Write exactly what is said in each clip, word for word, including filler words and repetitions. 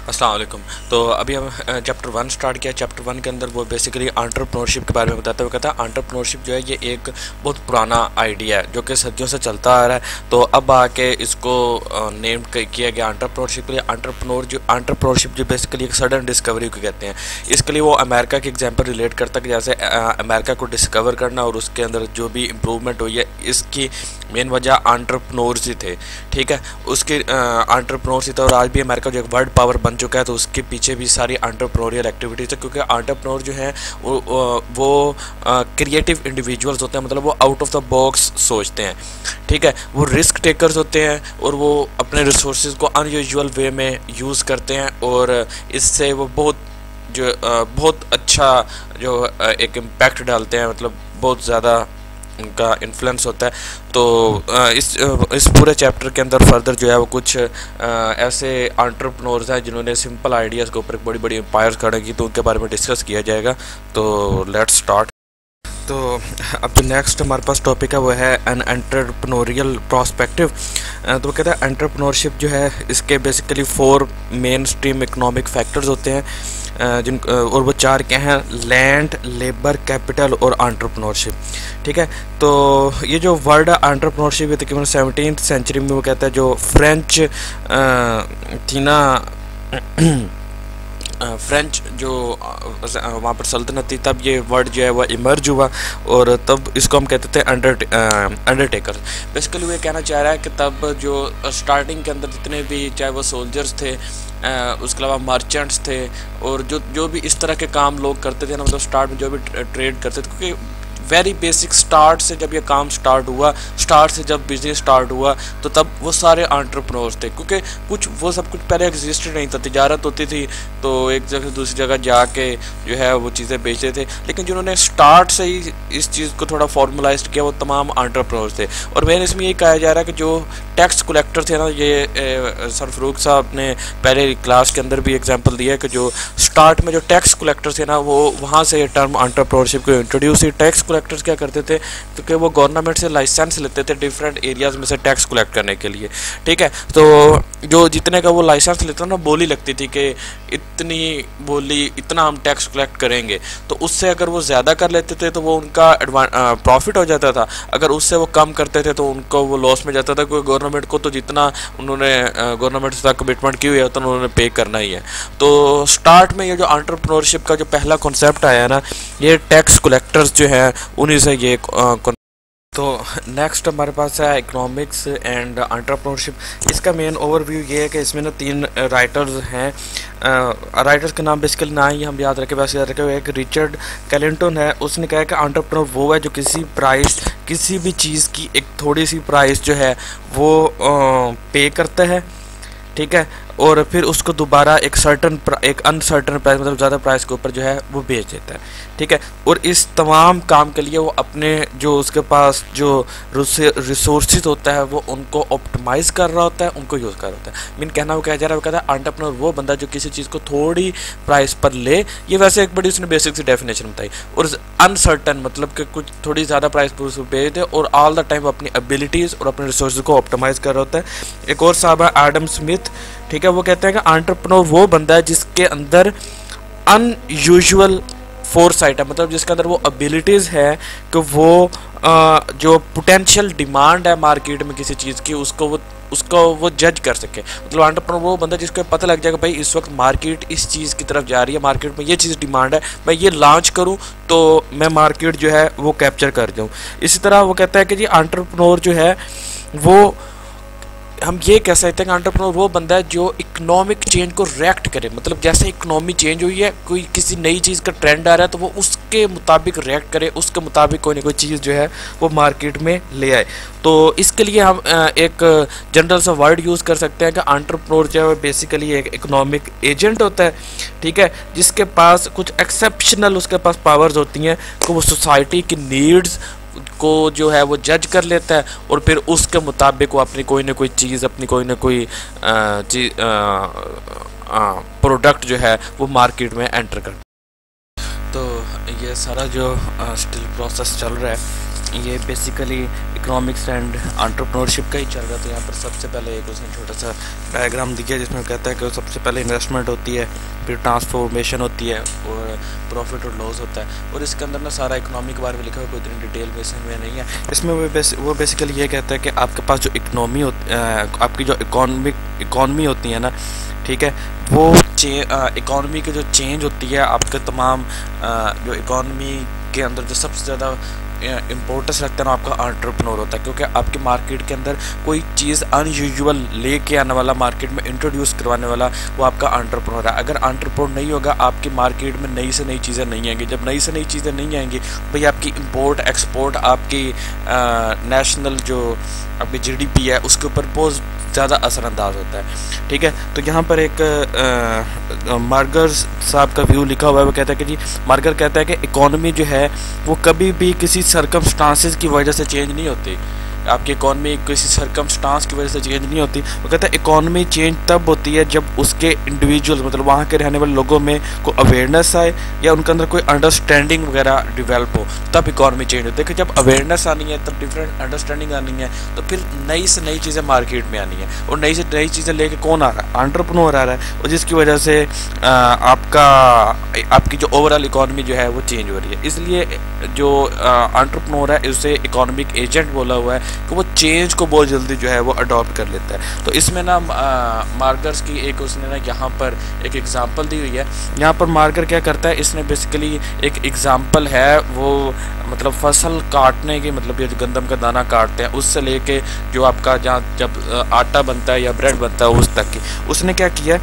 अस्सलाम वालेकुम। तो अभी हम चैप्टर वन स्टार्ट किया। चैप्टर वन के अंदर वो बेसिकली एंटरप्रेन्योरशिप के बारे में बताता है। वो कहता है एंटरप्रेन्योरशिप जो है ये एक बहुत पुराना आइडिया है जो कि सदियों से चलता आ रहा है। तो अब आके इसको नेम किया गया एंटरप्रेन्योरशिप के लिए। एंटरप्रेन्योर जो एंटरप्रेन्योरशिप जो बेसिकली एक सडन डिस्कवरी को कहते हैं। इसके लिए वो अमेरिका की एग्जाम्पल रिलेट करता है कि जैसे अमेरिका को डिस्कवर करना और उसके अंदर जो भी इम्प्रूवमेंट हुई है, इसकी मेन वजह एंटरप्रेन्योर्स ही थे। ठीक है, उसके एंटरप्रेन्योर्स ही थे। और आज भी अमेरिका जो एक वर्ल्ड पावर बन चुका है, तो उसके पीछे भी सारी एंटरप्रेन्योरियल एक्टिविटीज़ है, क्योंकि एंटरप्रेन्योर जो है वो वो क्रिएटिव इंडिविजुअल्स होते हैं। मतलब वो आउट ऑफ द बॉक्स सोचते हैं। ठीक है, वो रिस्क टेकर्स होते हैं और वो अपने रिसोर्सेज को अनयूजुअल वे में यूज़ करते हैं और इससे वो बहुत जो बहुत अच्छा जो एक इम्पैक्ट डालते हैं, मतलब बहुत ज़्यादा उनका इन्फ्लुएंस होता है। तो इस इस पूरे चैप्टर के अंदर फर्दर जो है वो कुछ ऐसे एंटरप्रेन्योर्स हैं जिन्होंने सिंपल आइडियाज़ के ऊपर बड़ी बड़ी एम्पायर्स खड़े की, तो उनके बारे में डिस्कस किया जाएगा। तो लेट्स स्टार्ट। तो अब जो नेक्स्ट हमारे पास टॉपिक है वो है एन एंटरप्रेन्योरियल प्रोस्पेक्टिव। तो वो कहता है एंटरप्रेन्योरशिप जो है इसके basically four main stream economic factors होते हैं, जिन और वो चार क्या हैं: लैंड, लेबर, कैपिटल और एंटरप्रेन्योरशिप। ठीक है, तो ये जो वर्ड एंटरप्रेन्योरशिप है तकरीबन सेवनटीन सेंचुरी में वो कहता है जो फ्रेंच थी ना फ्रेंच जो वहाँ पर सल्तनत थी, तब ये वर्ड जो है वह इमर्ज हुआ और तब इसको हम कहते थे अंडर अंडरटेकर। बेसिकली वो कहना चाह रहा है कि तब जो स्टार्टिंग के अंदर जितने भी, चाहे वो सोल्जर्स थे, उसके अलावा मर्चेंट्स थे और जो जो भी इस तरह के काम लोग करते थे ना, मतलब स्टार्ट में जो भी ट्रेड करते थे, क्योंकि वेरी बेसिक स्टार्ट से जब ये काम स्टार्ट हुआ, स्टार्ट से जब बिजनेस स्टार्ट हुआ, तो तब वो सारे एंटरप्रेन्योर्स थे, क्योंकि कुछ वो सब कुछ पहले एग्जिस्टेड नहीं था। तिजारत होती थी तो एक जगह से दूसरी जगह जाके जो है वो चीज़ें बेचते थे, लेकिन जिन्होंने स्टार्ट से ही इस चीज़ को थोड़ा फॉर्मलाइज किया वो तमाम एंटरप्रेन्योर्स थे। और मैंने इसमें ये कहा जा रहा है कि जो टैक्स कलेक्टर थे ना, ये सर फरूक साहब ने पहले क्लास के अंदर भी एग्जाम्पल दिया है कि जो स्टार्ट में जो टैक्स कलेक्टर थे ना, वो वहाँ से ये टर्म एंटरप्रेन्योरशिप को इंट्रोड्यूस हुई। टैक्स कलेक्टर्स क्या करते थे, क्योंकि वो गवर्नमेंट से लाइसेंस लेते थे डिफरेंट एरियाज़ में से टैक्स कलेक्ट करने के लिए। ठीक है, तो जो जितने का वो लाइसेंस लेता था ना, बोली लगती थी कि इतनी बोली, इतना हम टैक्स कलेक्ट करेंगे। तो उससे अगर वो ज़्यादा कर लेते थे तो वो उनका प्रॉफिट हो जाता था, अगर उससे वो कम करते थे तो उनको वो लॉस में जाता था, क्योंकि गवर्नमेंट को तो जितना उन्होंने गवर्नमेंट से कमिटमेंट की हुई है तो उन्होंने पे करना ही है। तो स्टार्ट में ये जो एंटरप्रेन्योरशिप का जो पहला कॉन्सेप्ट आया ना, ये टैक्स कलेक्टर्स जो है उन्हीं से ये। तो नेक्स्ट हमारे पास है इकोनॉमिक्स एंड एंटरप्रेन्योरशिप। इसका मेन ओवरव्यू ये है कि इसमें ना तीन राइटर्स हैं। राइटर्स के नाम बेसिकली ना ही हम याद रखें, वैसे याद रखें। एक रिचर्ड कैलिंटन है, उसने कहा कि एंटरप्रेन्योर वो है जो किसी प्राइस, किसी भी चीज़ की एक थोड़ी सी प्राइस जो है वो पे करता है। ठीक है, और फिर उसको दोबारा एक सर्टन एक अनसर्टन प्राइस, मतलब ज़्यादा प्राइस के ऊपर जो है वो बेच देता है। ठीक है, और इस तमाम काम के लिए वो अपने जो उसके पास जो रिसोर्सेज होता है वो उनको ऑप्टिमाइज़ कर रहा होता है, उनको यूज़ कर रहा होता है। मीन कहना वो कहा जा रहा है, वो कहता है एंटरप्रेन्योर वो बंदा जो किसी चीज़ को थोड़ी प्राइस पर ले। ये वैसे एक बड़ी उसने बेसिक सी डेफिनेशन बताई। और अनसर्टन मतलब कि कुछ थोड़ी ज़्यादा प्राइस पर उसको बेच दे और ऑल द टाइम अपनी एबिलिटीज़ और अपने रिसोर्सेज को ऑप्टिमाइज़ कर रहा होता है। एक और साहब है एडम स्मिथ। ठीक है, वो कहते हैं कि एंटरप्रेन्योर वो बंदा है जिसके अंदर अनयूजुअल फोरसाइट है, मतलब जिसके अंदर वो एबिलिटीज़ है कि वो आ, जो पोटेंशियल डिमांड है मार्केट में किसी चीज़ की, उसको वो उसको वो जज कर सके। मतलब एंटरप्रेन्योर वो बंदा जिसको पता लग जाएगा भाई इस वक्त मार्केट इस चीज़ की तरफ जा रही है, मार्केट में ये चीज़ डिमांड है, मैं ये लॉन्च करूं तो मैं मार्केट जो है वो कैप्चर कर जाऊँ। इसी तरह वो कहता है कि जी एंटरप्रेन्योर जो है वो, हम ये कह सकते हैं कि एंटरप्रेन्योर वो बंदा है जो इकोनॉमिक चेंज को रिएक्ट करे। मतलब जैसे इकोनॉमी चेंज हुई है, कोई किसी नई चीज़ का ट्रेंड आ रहा है तो वो उसके मुताबिक रिएक्ट करे, उसके मुताबिक कोई ना कोई चीज़ जो है वो मार्केट में ले आए। तो इसके लिए हम एक जनरल सा वर्ड यूज़ कर सकते हैं कि एंटरप्रेन्योर जो है बेसिकली एक इकोनॉमिक एजेंट होता है। ठीक है, जिसके पास कुछ एक्सेप्शनल उसके पास पावर्स होती हैं कि वो सोसाइटी की नीड्स को जो है वो जज कर लेता है और फिर उसके मुताबिक वो अपनी कोई ना कोई चीज़, अपनी कोई ना कोई चीज़ प्रोडक्ट जो है वो मार्केट में एंटर करता है। तो ये सारा जो स्टिल प्रोसेस चल रहा है ये बेसिकली इकोनॉमिक्स एंड एंटरप्रेन्योरशिप का ही चल रहा था। यहाँ पर सबसे पहले एक उसने छोटा सा डायग्राम दिया जिसमें कहता है कि सबसे पहले इन्वेस्टमेंट होती है, फिर ट्रांसफॉर्मेशन होती है और प्रॉफिट और लॉस होता है। और इसके अंदर ना सारा इकोनॉमी के बारे में लिखा हुआ, कोई इतनी डिटेल में इसमें नहीं है। इसमें वो बेस वो बेसिकली ये कहता है कि आपके पास जो इकोनॉमी होती आपकी जो इकोनॉमिक इकोनॉमी होती है ना, ठीक है, वो इकोनॉमी की जो चेंज होती है, आपके तमाम आ, जो इकोनॉमी के अंदर जो सबसे ज़्यादा इम्पोर्टेंस रखता है ना आपका एंटरप्रेन्योर होता है। क्योंकि आपके मार्केट के अंदर कोई चीज़ अनयूजुअल लेके आने वाला, मार्केट में इंट्रोड्यूस करवाने वाला, वो आपका एंटरप्रेन्योर है। अगर एंटरप्रेन्योर नहीं होगा, आपकी मार्केट में नई से नई चीज़ें नहीं आएंगी। जब नई से नई चीज़ें नहीं आएंगी भाई, आपकी इंपोर्ट एक्सपोर्ट, आपकी नेशनल जो आपकी जीडीपी है उसके ऊपर बहुत ज़्यादा असरअंदाज होता है। ठीक है, तो यहाँ पर एक मार्गर साहब का व्यू लिखा हुआ है। वो कहता है कि जी, मार्गर कहता है कि इकोनॉमी जो है वो कभी भी किसी सरकमस्टांसेस की वजह से चेंज नहीं होती। आपकी इकोनॉमी किसी सरकमस्टांस की वजह से चेंज नहीं होती। वो कहता है इकोनॉमी चेंज तब होती है जब उसके इंडिविजुअल्स, मतलब वहाँ के रहने वाले लोगों में कोई अवेयरनेस आए या उनके अंदर कोई अंडरस्टैंडिंग वगैरह डेवलप हो, तब इकोनॉमी चेंज होती है। कि जब अवेयरनेस आनी है, तब डिफरेंट अंडरस्टैंडिंग आनी है, तो फिर नई से नई चीज़ें मार्केट में आनी है। और नई से नई चीज़ें लेके कौन आ रहा है? एंटरप्रेन्योर आ रहा है। और जिसकी वजह से आ, आपका आपकी जो ओवरऑल इकोनॉमी जो है वो चेंज हो रही है। इसलिए जो एंटरप्रेन्योर है उसे इकोनॉमिक एजेंट बोला हुआ है कि वो चेंज को बहुत जल्दी जो है वो अडॉप्ट कर लेता है। तो इसमें ना मार्कर्स की एक उसने ना यहाँ पर एक एग्जांपल दी हुई है। यहाँ पर मार्कर क्या करता है, इसने बेसिकली एक एग्जांपल है, वो मतलब फसल काटने की, मतलब ये गंदम का दाना काटते हैं उससे लेके जो आपका जहाँ जब आटा बनता है या ब्रेड बनता है उस तक की। उसने क्या किया,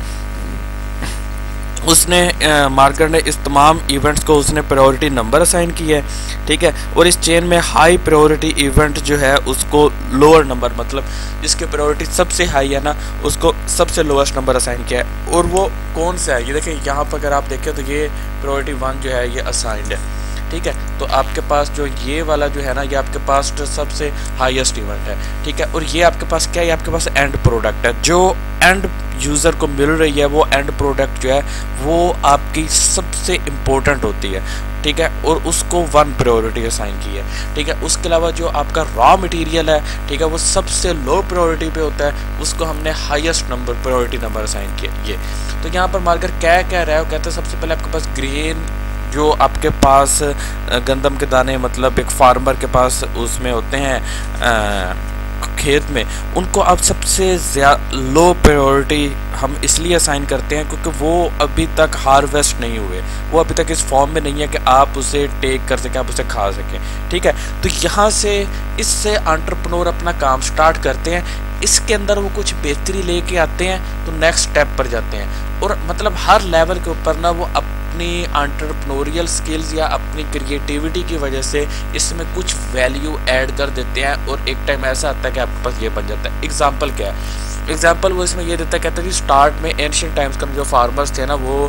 उसने मार्कर ने इस तमाम इवेंट्स को उसने प्रायोरिटी नंबर असाइन किया है। ठीक है, और इस चेन में हाई प्रायोरिटी इवेंट जो है उसको लोअर नंबर, मतलब जिसके प्रायोरिटी सबसे हाई है ना उसको सबसे लोएस्ट नंबर असाइन किया है। और वो कौन सा है, ये देखें यहाँ पर अगर आप देखें तो ये प्रायोरिटी वन जो है ये असाइंड है। ठीक है, तो आपके पास जो ये वाला जो है ना ये आपके पास सबसे हाईएस्ट इवेंट है। ठीक है, और ये आपके पास क्या है, आपके पास एंड प्रोडक्ट है। जो एंड यूज़र को मिल रही है वो एंड प्रोडक्ट जो है वो आपकी सबसे इम्पोर्टेंट होती है। ठीक है, और उसको वन प्रायोरिटी असाइन की है। ठीक है, उसके अलावा जो आपका रॉ मटेरियल है, ठीक है, वो सबसे लो प्रायोरिटी पे होता है, उसको हमने highest number priority number assign किया। ये तो यहाँ पर मार्कर क्या कह रहा है, वो कहते हैं सबसे पहले आपके पास ग्रेन जो आपके पास गंदम के दाने, मतलब एक फार्मर के पास उसमें होते हैं आ, खेत में, उनको आप सबसे ज़्यादा लो प्रायोरिटी हम इसलिए असाइन करते हैं क्योंकि वो अभी तक हार्वेस्ट नहीं हुए, वो अभी तक इस फॉर्म में नहीं है कि आप उसे टेक कर सकें, आप उसे खा सकें। ठीक है, तो यहाँ से इससे एंटरप्रेन्योर अपना काम स्टार्ट करते हैं। इसके अंदर वो कुछ बेहतरी लेके आते हैं तो नेक्स्ट स्टेप पर जाते हैं। और मतलब हर लेवल के ऊपर ना वो अपनी एंटरप्रेन्योरियल स्किल्स या अपनी क्रिएटिविटी की वजह से इसमें कुछ वैल्यू ऐड कर देते हैं। और एक टाइम ऐसा आता है कि आपके पास ये बन जाता है। एग्जांपल क्या है, एग्जांपल वो इसमें ये देता है, कहता है कि स्टार्ट में एंशियंट टाइम्स का जो फार्मर्स थे ना वो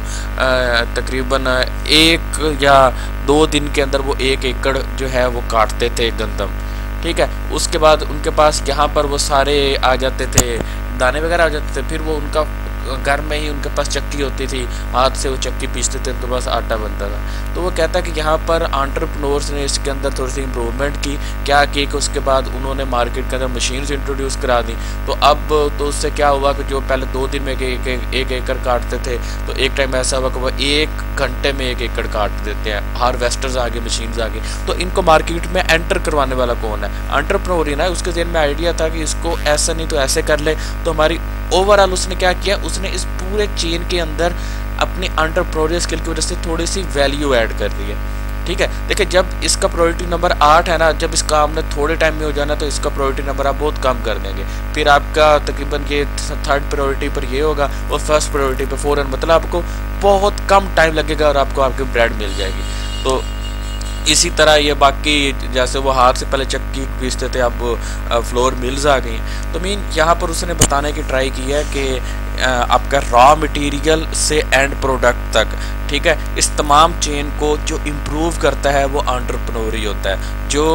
तकरीबन एक या दो दिन के अंदर वो एक एकड़ जो है वो काटते थे गंदम। ठीक है, उसके बाद उनके पास यहाँ पर वो सारे आ जाते थे, दाने वगैरह आ जाते थे, फिर वो उनका घर में ही उनके पास चक्की होती थी, हाथ से वो चक्की पीसते थे, उनके पास आटा बनता था। तो वो कहता है कि यहाँ पर एंटरप्रेन्योर्स ने इसके अंदर थोड़ी सी इम्प्रूवमेंट की, क्या की कि उसके बाद उन्होंने मार्केट के अंदर मशीन्स इंट्रोड्यूस करा दी। तो अब तो उससे क्या हुआ कि जो पहले दो दिन में एक एक, एक एकड़ काटते थे, तो एक टाइम ऐसा हुआ कि वो एक घंटे में एक एकड़ काट देते हैं। हार्वेस्टर्स आ गए, मशीन्स आ गई। तो इनको मार्केट में एंटर करवाने वाला कौन है? एंटरप्रेन्योर ही ना। उसके ज़हन में आइडिया था कि इसको ऐसा नहीं तो ऐसे कर ले। तो हमारी ओवरऑल उसने क्या किया, उसने इस पूरे चेन के अंदर अपनी एंटरप्रेन्योरियल स्किल की वजह से थोड़ी सी वैल्यू ऐड कर दी है। ठीक है, देखिए जब इसका प्रायोरिटी नंबर आठ है ना, जब इसका हमने थोड़े टाइम में हो जाना तो इसका प्रायोरिटी नंबर आप बहुत कम कर देंगे। फिर आपका तकरीबन ये थर्ड प्रायोरिटी पर ये होगा और फर्स्ट प्रायोरिटी पर फ़ौरन, मतलब आपको बहुत कम टाइम लगेगा और आपको आपकी ब्रेड मिल जाएगी। तो इसी तरह ये बाकी जैसे वो हाथ से पहले चक्की पीसते थे, अब फ्लोर मिल्स आ गई। तो मीन यहाँ पर उसने बताने की ट्राई की है कि आपका रॉ मटेरियल से एंड प्रोडक्ट तक, ठीक है, इस तमाम चेन को जो इम्प्रूव करता है वो एंटरप्रेन्योर ही होता है। जो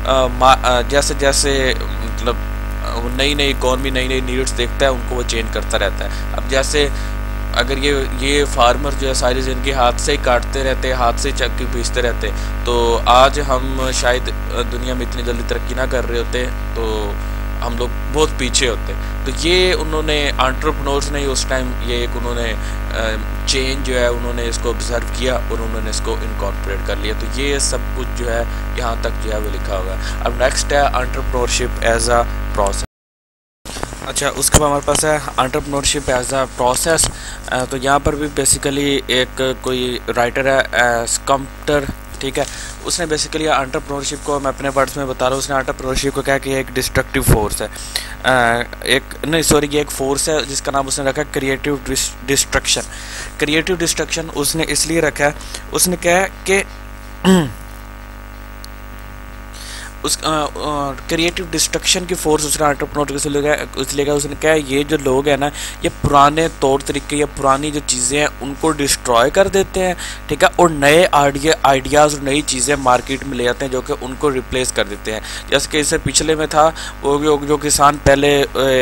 आ, जैसे जैसे मतलब नई नई इकॉनमी नई नई नीड्स देखता है उनको वो चेंज करता रहता है। अब जैसे अगर ये ये फार्मर जो है सारी ज़िंदगी हाथ से ही काटते रहते, हाथ से ही चक्की पीसते रहते, तो आज हम शायद दुनिया में इतनी जल्दी तरक्की ना कर रहे होते, तो हम लोग बहुत पीछे होते। तो ये उन्होंने एंटरप्रेन्योर्स ने उस टाइम ये एक उन्होंने चेंज जो है उन्होंने इसको ऑब्जर्व किया और उन्होंने इसको इनकॉर्पोरेट कर लिया। तो ये सब कुछ जो है यहाँ तक जो है वो लिखा हुआ है। अब नेक्स्ट है एंटरप्रेन्योरशिप एज अ प्रोसेस। अच्छा, उसके बाद हमारे पास है एंटरप्रेन्योरशिप एज अ प्रोसेस। तो यहाँ पर भी बेसिकली एक कोई राइटर है स्कम्प्टर, ठीक है, उसने बेसिकली एंटरप्रेन्योरशिप को, मैं अपने वर्ड्स में बता रहा हूँ, उसने एंटरप्रेन्योरशिप को क्या कि एक डिस्ट्रक्टिव फोर्स है, एक नहीं सॉरी ये एक फोर्स है जिसका नाम उसने रखा क्रिएटिव डिस्ट्रक्शन। क्रिएटिव डिस्ट्रक्शन उसने इसलिए रखा है, उसने कहा कि उस क्रिएटिव डिस्ट्रक्शन की फोर्स उसने एंटरप्रेन्योर से लेगा इसलिए कहा, उसने कहा ये जो लोग हैं ना, ये पुराने तौर तरीके या पुरानी जो चीज़ें हैं उनको डिस्ट्रॉय कर देते हैं, ठीक है, और नए आइडिया आइडियाज़ और नई चीज़ें मार्केट में ले आते हैं जो कि उनको रिप्लेस कर देते हैं। जैसे कि इससे पिछले में था वो जो, जो किसान पहले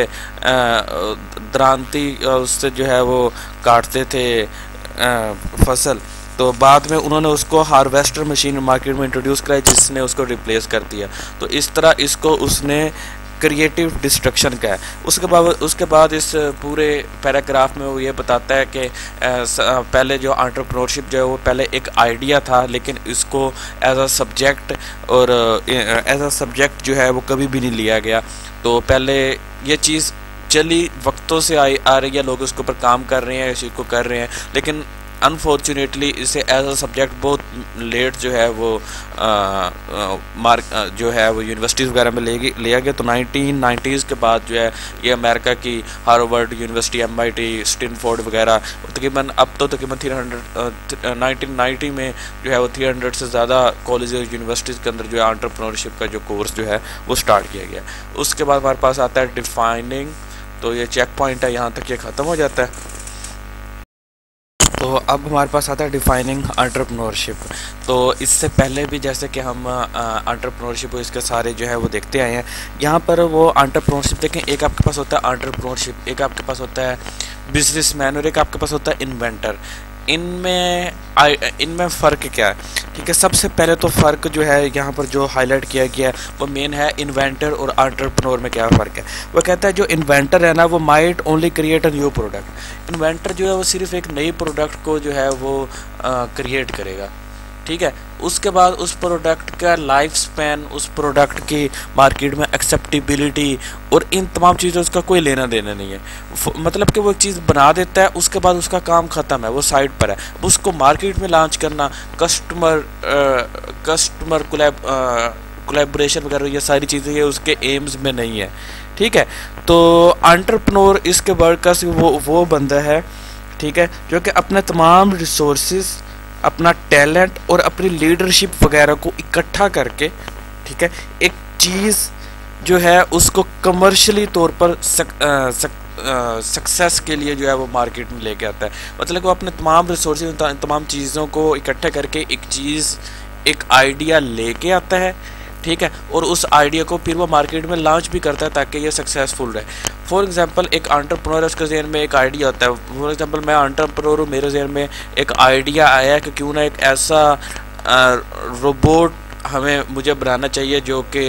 द्रांति उससे जो है वो काटते थे फसल, तो बाद में उन्होंने उसको हार्वेस्टर मशीन मार्केट में इंट्रोड्यूस कराई जिसने उसको रिप्लेस कर दिया। तो इस तरह इसको उसने क्रिएटिव डिस्ट्रक्शन का है। उसके बाद उसके बाद इस पूरे पैराग्राफ में वो ये बताता है कि पहले जो एंटरप्रेन्योरशिप जो है वो पहले एक आइडिया था, लेकिन इसको एज अ सब्जेक्ट और एज अ सब्जेक्ट जो है वो कभी भी नहीं लिया गया। तो पहले ये चीज़ चली वक्तों से आई आ रही है, लोग उसके ऊपर काम कर रहे हैं, इसी को कर रहे हैं, लेकिन अनफॉर्चुनेटली इसे एज अ सब्जेक्ट बहुत लेट जो है वो आ, आ, मार्क आ, जो है वो यूनिवर्सिटीज़ वगैरह में ले लिया गया। तो नाइनटीन नाइंटीज़ के बाद जो है ये अमेरिका की Harvard university, M I T, Stanford वगैरह, तकरीबन अब तो तकरीबन थ्री हंड्रेड नाइनटीन नाइंटी में जो है वो थ्री हंड्रेड से ज़्यादा कॉलेज और यूनिवर्सिटीज़ के अंदर जो है एंटरप्रेन्योरशिप का जो कोर्स जो है वो स्टार्ट किया गया। उसके बाद हमारे पास आता है डिफाइनिंग। तो ये चेक पॉइंट है, यहाँ तक ये ख़त्म हो जाता है। तो अब हमारे पास आता है डिफाइनिंग एंटरप्रेन्योरशिप। तो इससे पहले भी जैसे कि हम एंटरप्रेन्योरशिप इसके सारे जो है वो देखते आए हैं, यहाँ पर वो एंटरप्रेन्योरशिप देखें, एक आपके पास होता है एंटरप्रेन्योरशिप, एक आपके पास होता है बिजनेसमैन और एक आपके पास होता है इन्वेंटर। इनमें इनमें फ़र्क क्या है, ठीक है। सबसे पहले तो फ़र्क जो है यहाँ पर जो हाईलाइट किया गया है वो मेन है इन्वेंटर और एंटरप्रेन्योर में क्या फ़र्क है। वो कहता है जो इन्वेंटर है ना वो might only create a new product. Inventor जो है वो सिर्फ एक नई प्रोडक्ट को जो है वो क्रिएट करेगा, ठीक है। उसके बाद उस प्रोडक्ट का लाइफ स्पैन, उस प्रोडक्ट की मार्केट में एक्सेप्टेबिलिटी और इन तमाम चीज़ों उसका कोई लेना देना नहीं है। मतलब कि वो एक चीज़ बना देता है, उसके बाद उसका काम ख़त्म है, वो साइड पर है। उसको मार्केट में लॉन्च करना, कस्टमर कस्टमर कोलैब कोलैबोरेशन वगैरह ये सारी चीज़ें ये उसके एम्स में नहीं है, ठीक है। तो एंटरप्रेन्योर इसके वर्कर्स वो वो बंदा है, ठीक है, जो कि अपने तमाम रिसोर्सेज, अपना टैलेंट और अपनी लीडरशिप वगैरह को इकट्ठा करके, ठीक है, एक चीज़ जो है उसको कमर्शियली तौर पर सक, आ, सक, आ, सक्सेस के लिए जो है वो मार्केट में लेके आता है। मतलब वो अपने तमाम रिसोर्सेज, तमाम चीज़ों को इकट्ठा करके एक चीज़, एक आइडिया लेके आता है, ठीक है, और उस आइडिया को फिर वो मार्केट में लॉन्च भी करता है ताकि ये सक्सेसफुल रहे। फॉर एग्जांपल एक एंटरप्रेन्योर है, उसके जहन में एक आइडिया होता है। फॉर एग्जांपल मैं एंटरप्रेन्योर हूँ, मेरे जहन में एक आइडिया आया है कि क्यों ना एक ऐसा रोबोट हमें मुझे बनाना चाहिए जो कि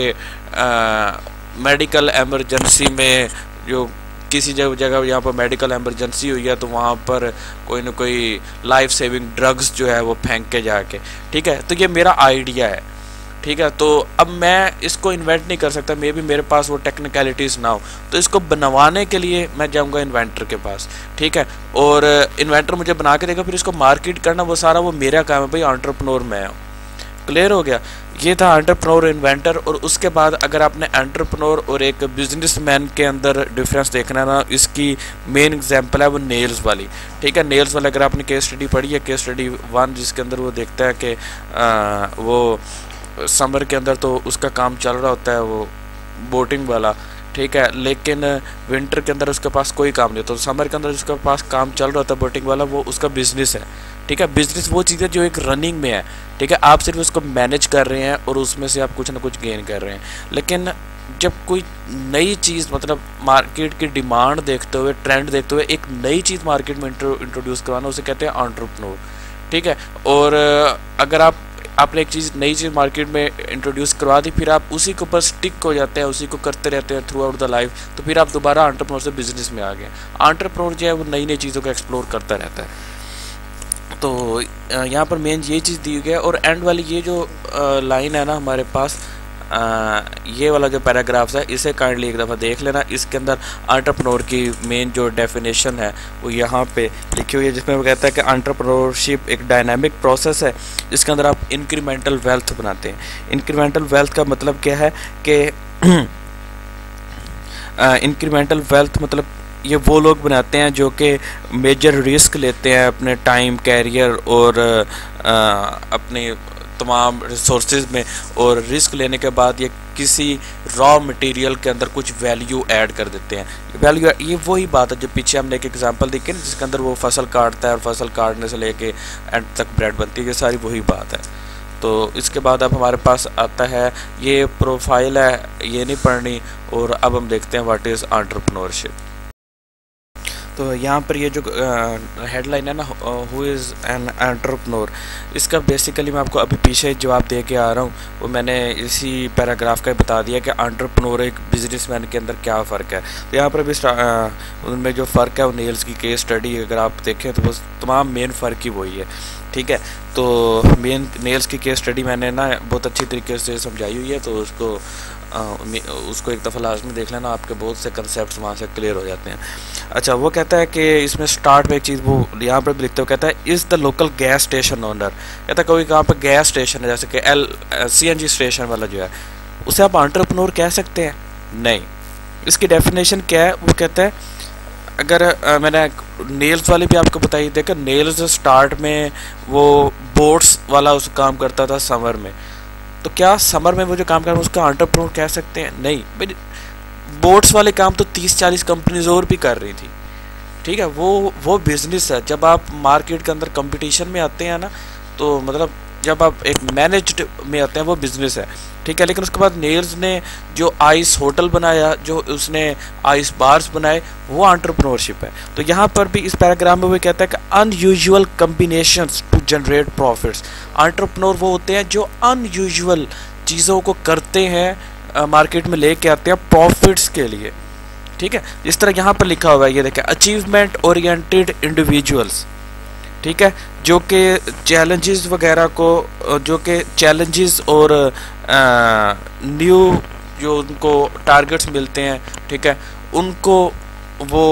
मेडिकल एमरजेंसी में, जो किसी जगह जगह यहाँ पर मेडिकल एमरजेंसी हुई है तो वहाँ पर कोई ना कोई लाइफ सेविंग ड्रग्स जो है वो फेंक के जाके, ठीक है। तो ये मेरा आइडिया है, ठीक है। तो अब मैं इसको इन्वेंट नहीं कर सकता, मे भी मेरे पास वो टेक्निकलिटीज़ ना हो, तो इसको बनवाने के लिए मैं जाऊंगा इन्वेंटर के पास, ठीक है, और इन्वेंटर मुझे बना के देगा, फिर इसको मार्केट करना वो सारा वो मेरा काम है। भाई एंटरप्रेन्योर मैं हूँ, क्लियर हो गया। ये था एंटरप्रेन्योर, इन्वेंटर। और उसके बाद अगर आपने एंटरप्रेन्योर और एक बिजनेसमैन के अंदर डिफरेंस देखना है ना, इसकी मेन एग्जांपल है वो नेल्स वाली, ठीक है। नेल्स वाला अगर आपने केस स्टडी पढ़ी है, केस स्टडी वन, जिसके अंदर वो देखता है कि वो समर के अंदर तो उसका काम चल रहा होता है वो बोटिंग वाला, ठीक है, लेकिन विंटर के अंदर उसके पास कोई काम नहीं होता। तो समर के अंदर उसके पास काम चल रहा होता है बोटिंग वाला, वो उसका बिजनेस है, ठीक है। बिजनेस वो चीज़ है जो एक रनिंग में है, ठीक है। आप सिर्फ उसको मैनेज कर रहे हैं और उसमें से आप कुछ ना कुछ गेन कर रहे हैं। लेकिन जब कोई नई चीज़ मतलब मार्केट की डिमांड देखते हुए, ट्रेंड देखते हुए एक नई चीज़ मार्केट में इंट्रोड्यूस करवाना, उसे कहते हैं एंटरप्रेन्योर। ठीक है। और अगर आप आपने एक चीज़ नई चीज़ मार्केट में इंट्रोड्यूस करवा दी, फिर आप उसी के ऊपर स्टिक हो जाते हैं, उसी को करते रहते हैं थ्रू आउट द लाइफ, तो फिर आप दोबारा एंटरप्रेन्योर से बिजनेस में आ गए। एंटरप्रेन्योर जो है वो नई नई चीज़ों को एक्सप्लोर करता रहता है। तो यहाँ पर मेन ये चीज़ दी गई है। और एंड वाली ये जो लाइन है ना हमारे पास, आ, ये वाला जो पैराग्राफ्स है, इसे काइंडली एक दफ़ा देख लेना। इसके अंदर एंटरप्रेन्योर की मेन जो डेफिनेशन है वो यहाँ पे लिखी हुई है, जिसमें वो कहता है कि एंटरप्रेन्योरशिप एक डायनामिक प्रोसेस है, इसके अंदर आप इंक्रीमेंटल वेल्थ बनाते हैं। इंक्रीमेंटल वेल्थ का मतलब क्या है कि इंक्रीमेंटल वेल्थ मतलब ये वो लोग बनाते हैं जो कि मेजर रिस्क लेते हैं अपने टाइम, कैरियर और आ, अपने तमाम रिसोर्सेज में, और रिस्क लेने के बाद ये किसी रॉ मटेरियल के अंदर कुछ वैल्यू ऐड कर देते हैं। वैल्यू ये वही बात है जो पीछे हमने एक एग्जांपल देखी ना, जिसके अंदर वो फसल काटता है और फसल काटने से लेके एंड तक ब्रेड बनती है, ये सारी वही बात है। तो इसके बाद अब हमारे पास आता है, ये प्रोफाइल है, ये नहीं पढ़नी। और अब हम देखते हैं व्हाट इज़ एंटरप्रेन्योरशिप। तो यहाँ पर ये जो हेडलाइन है ना, हु इज़ एन एंटरप्रेन्योर, इसका बेसिकली मैं आपको अभी पीछे जवाब दे के आ रहा हूँ, वो मैंने इसी पैराग्राफ का बता दिया कि एंटरप्रेन्योर एक बिजनेसमैन के अंदर क्या फ़र्क है। तो यहाँ पर भी उनमें जो फ़र्क है वो नेल्स की केस स्टडी अगर आप देखें तो वो तमाम मेन फ़र्क ही वही है। ठीक है। तो मेन नेल्स की केस स्टडी मैंने ना बहुत अच्छी तरीके से समझाई हुई है, तो उसको आ, उसको एक दफ़ा लाजमी देख लेना, आपके बहुत से कंसेप्ट वहाँ से क्लियर हो जाते हैं। अच्छा, वो कहता है कि इसमें स्टार्ट में एक चीज़ वो यहाँ पर भी लिखते हो, कहता है is the local gas station owner. कहता है कोई कहाँ पर गैस स्टेशन है, जैसे कि L C N G station वाला जो है, उसे आप एंटरप्रेन्योर कह सकते हैं? नहीं। इसकी डेफिनेशन क्या है? वो कहता है, अगर आ, मैंने नेल्स वाली भी आपको बताई, देखो नेल्स स्टार्ट में वो बोट्स वाला उस काम करता था समर में, तो क्या समर में वो जो काम कर रहा है उसका एंटरप्रेन्योर कह सकते हैं? नहीं भाई, बोट्स वाले काम तो तीस चालीस कंपनीज और भी कर रही थी। ठीक है। वो वो बिजनेस है। जब आप मार्केट के अंदर कंपटीशन में आते हैं ना, तो मतलब जब आप एक मैनेज्ड में आते हैं वो बिजनेस है। ठीक है। लेकिन उसके बाद नेल्स ने जो आइस होटल बनाया, जो उसने आइस बार्स बनाए, वो एंटरप्रेन्योरशिप है। तो यहाँ पर भी इस पैराग्राफ में वो कहता है कि unusual combinations to generate profits. Entrepreneur वो होते हैं जो अनयूजुअल चीज़ों को करते हैं, मार्केट में लेके आते हैं प्रॉफिट्स के लिए। ठीक है। जिस तरह यहाँ पर लिखा हुआ है, ये देखें, अचीवमेंट ओरिएंटेड इंडिविजुअल्स। ठीक है। जो कि चैलेंजेस वगैरह को, जो कि चैलेंजेस और न्यू जो उनको टारगेट्स मिलते हैं, ठीक है, उनको वो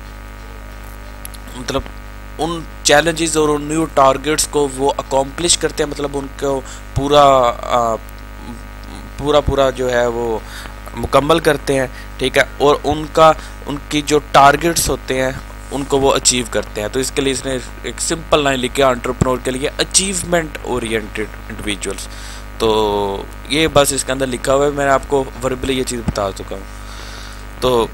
मतलब उन चैलेंजेस और उन न्यू टारगेट्स को वो अकॉम्प्लिश करते हैं, मतलब उनको पूरा आ, पूरा पूरा जो है वो मुकम्मल करते हैं। ठीक है। और उनका उनकी जो टारगेट्स होते हैं उनको वो अचीव करते हैं। तो इसके लिए इसने एक सिंपल लाइन लिखी है एंटरप्रेन्योर के लिए, अचीवमेंट ओरिएंटेड इंडिविजुअल्स। तो ये बस इसके अंदर लिखा हुआ है, मैंने आपको वर्बली ये चीज़ बता चुका हूँ। तो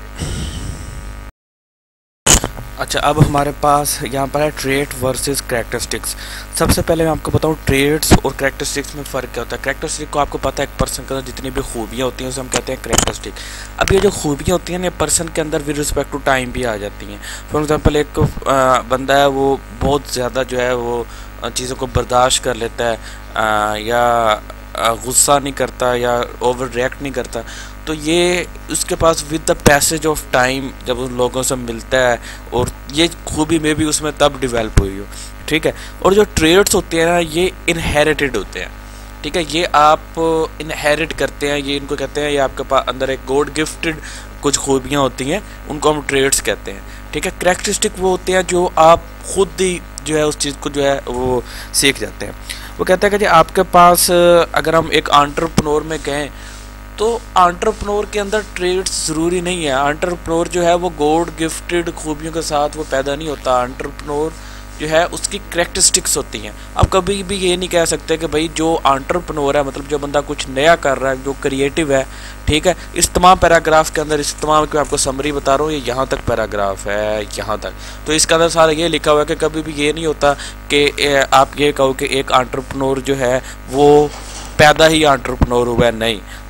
अच्छा, अब हमारे पास यहाँ पर है ट्रेट वर्सेस कैरेक्टरिस्टिक्स। सबसे पहले मैं आपको बताऊँ ट्रेट्स और कैरेक्टरिस्टिक्स में फ़र्क क्या होता है। कैरेक्टरिस्टिक को आपको पता है, एक पर्सन के अंदर जितनी भी खूबियाँ होती हैं उसे हम कहते हैं कैरेक्टरिस्टिक। अब ये जो खूबियाँ होती हैं ना, पर्सन के अंदर विद रिस्पेक्ट टू टाइम भी आ जाती हैं। फॉर एग्जांपल, एक आ, बंदा है वो बहुत ज़्यादा जो है वो चीज़ों को बर्दाश्त कर लेता है, आ, या गुस्सा नहीं करता या ओवर रिएक्ट नहीं करता, तो ये उसके पास with the passage of time जब उन लोगों से मिलता है, और ये खूबी में भी उसमें तब डेवलप हुई हो। ठीक है। और जो ट्रेड्स होते हैं ना, ये इनहेरिटेड होते हैं। ठीक है। ये आप इनहेरिट करते हैं, ये इनको कहते हैं, ये आपके पास अंदर एक गॉड गिफ्टेड कुछ खूबियाँ होती हैं, उनको हम ट्रेड्स कहते हैं। ठीक है। कैरेक्टरिस्टिक वो होते हैं जो आप खुद ही जो है उस चीज़ को जो है वो सीख जाते हैं। वो कहता है कि जी आपके पास अगर हम एक एंटरप्रेन्योर में कहें, तो एंटरप्रेन्योर के अंदर ट्रेड्स ज़रूरी नहीं है। एंटरप्रेन्योर जो है वो गॉड गिफ्टेड खूबियों के साथ वो पैदा नहीं होता। एंटरप्रेन्योर जो है उसकी कैरेक्टरिस्टिक्स होती हैं। आप कभी भी ये नहीं कह सकते कि भाई जो एंटरप्रेन्योर है, मतलब जो बंदा कुछ नया कर रहा है, जो क्रिएटिव है, ठीक है, इस तमाम पैराग्राफ के अंदर, इस तमाम की आपको समरी बता रहा हूँ, ये यहाँ तक पैराग्राफ है, यहाँ तक, तो इसके अंदर सारा ये लिखा हुआ है कि कभी भी ये नहीं होता कि आप ये कहो कि एक एंटरप्रेन्योर जो है वो पैदा ही एंटरप्रेन्योर हुआ है। नहीं,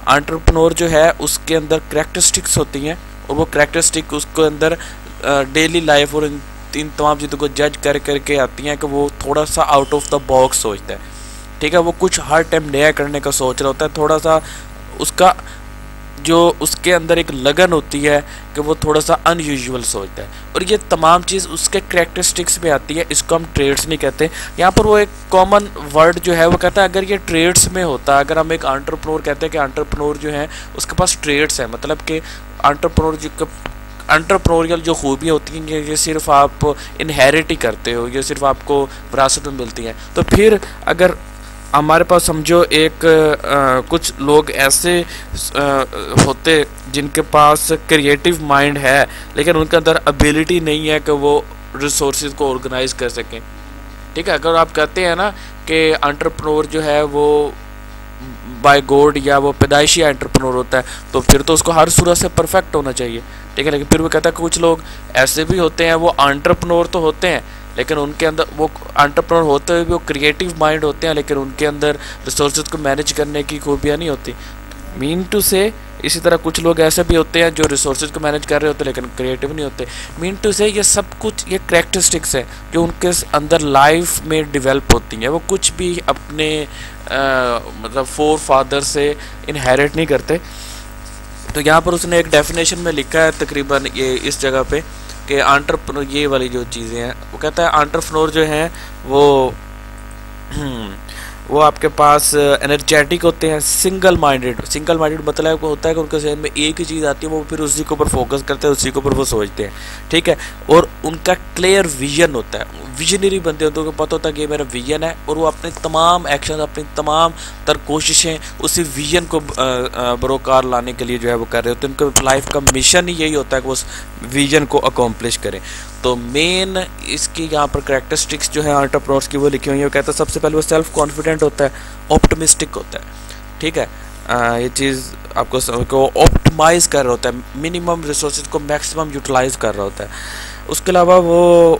एंटरप्रेन्योर जो है उसके अंदर करैक्टरिस्टिक्स होती हैं, और वो करैक्टरिस्टिक उसके अंदर डेली लाइफ और इन इन तमाम चीज़ों को जज कर करके आती हैं कि वो थोड़ा सा आउट ऑफ द बॉक्स सोचता है, ठीक है। वो कुछ हर टाइम नया करने का सोच रहा होता है, थोड़ा सा उसका जो उसके अंदर एक लगन होती है कि वो थोड़ा सा अनयूजुअल सोचता है, और ये तमाम चीज़ उसके करैक्टरिस्टिक्स में आती है। इसको हम ट्रेड्स नहीं कहते। यहाँ पर वो एक कॉमन वर्ड जो है वो कहता है अगर ये ट्रेड्स में होता, अगर हम एक एंटरप्रेन्योर कहते हैं कि एंटरप्रेन्योर जो है उसके पास ट्रेड्स है, मतलब कि एंटरप्रेन्योर जो एंटरप्रेन्योरियल जो खूबियाँ होती हैं ये सिर्फ आप इनहेरिट ही करते हो, ये सिर्फ आपको विरासत में मिलती हैं। तो फिर अगर हमारे पास समझो एक आ, कुछ लोग ऐसे आ, होते जिनके पास क्रिएटिव माइंड है लेकिन उनके अंदर एबिलिटी नहीं है कि वो रिसोर्सेज को ऑर्गेनाइज कर सकें, ठीक है। अगर आप कहते हैं ना कि एंटरप्रेन्योर जो है वो बाय गॉड या वो पैदाइशी एंटरप्रेन्योर होता है, तो फिर तो उसको हर सूरत से परफेक्ट होना चाहिए, ठीक है। लेकिन फिर वो कहता है कुछ लोग ऐसे भी होते हैं, वो एंटरप्रेन्योर तो होते हैं लेकिन उनके अंदर वो एंटरप्रेन्योर होते हुए भी वो क्रिएटिव माइंड होते हैं, लेकिन उनके अंदर रिसोर्सेज को मैनेज करने की खूबियाँ नहीं होती। मीन टू से इसी तरह कुछ लोग ऐसे भी होते हैं जो रिसोर्सेज को मैनेज कर रहे होते हैं लेकिन क्रिएटिव नहीं होते। मीन टू से ये सब कुछ ये करैक्टरिस्टिक्स है जो उनके अंदर लाइफ में डिवेल्प होती हैं, वो कुछ भी अपने आ, मतलब फोर फादर से इनहेरिट नहीं करते। तो यहाँ पर उसने एक डेफिनेशन में लिखा है तकरीबन ये इस जगह पे कि एंटरप्रेन्योर ये वाली जो चीज़ें हैं, वो कहता है एंटरप्रेन्योर जो हैं वो वो आपके पास एनर्जेटिक होते हैं, सिंगल माइंडेड। सिंगल माइंडेड मतलब वो होता है कि उनके जहन में एक ही चीज़ आती है, वो फिर उसी के ऊपर फोकस करते हैं, उसी के ऊपर वो सोचते हैं, ठीक है। और उनका क्लियर विजन होता है, विजनरी बंदे होते हैं, उनको पता होता है कि ये मेरा विजन है, और वो अपने तमाम एक्शन अपनी तमाम तर कोशिशें उसी विजन को बरोकार लाने के लिए जो है वो कर रहे होते हैं। उनके लाइफ का मिशन ही यही होता है कि वो उस विजन को अकॉम्प्लिश करें। तो मेन इसकी यहाँ पर करैक्टरिस्टिक्स जो है एंटरप्रेन्योर्स की वो लिखी हुई है। वो कहता है सबसे पहले वो सेल्फ कॉन्फिडेंट होता है, ऑप्टिमिस्टिक होता है, ठीक है। आ, ये चीज़ आपको को ऑप्टिमाइज़ कर रहा होता है, मिनिमम रिसोर्सेज को मैक्सिमम यूटिलाइज कर रहा होता है। उसके अलावा वो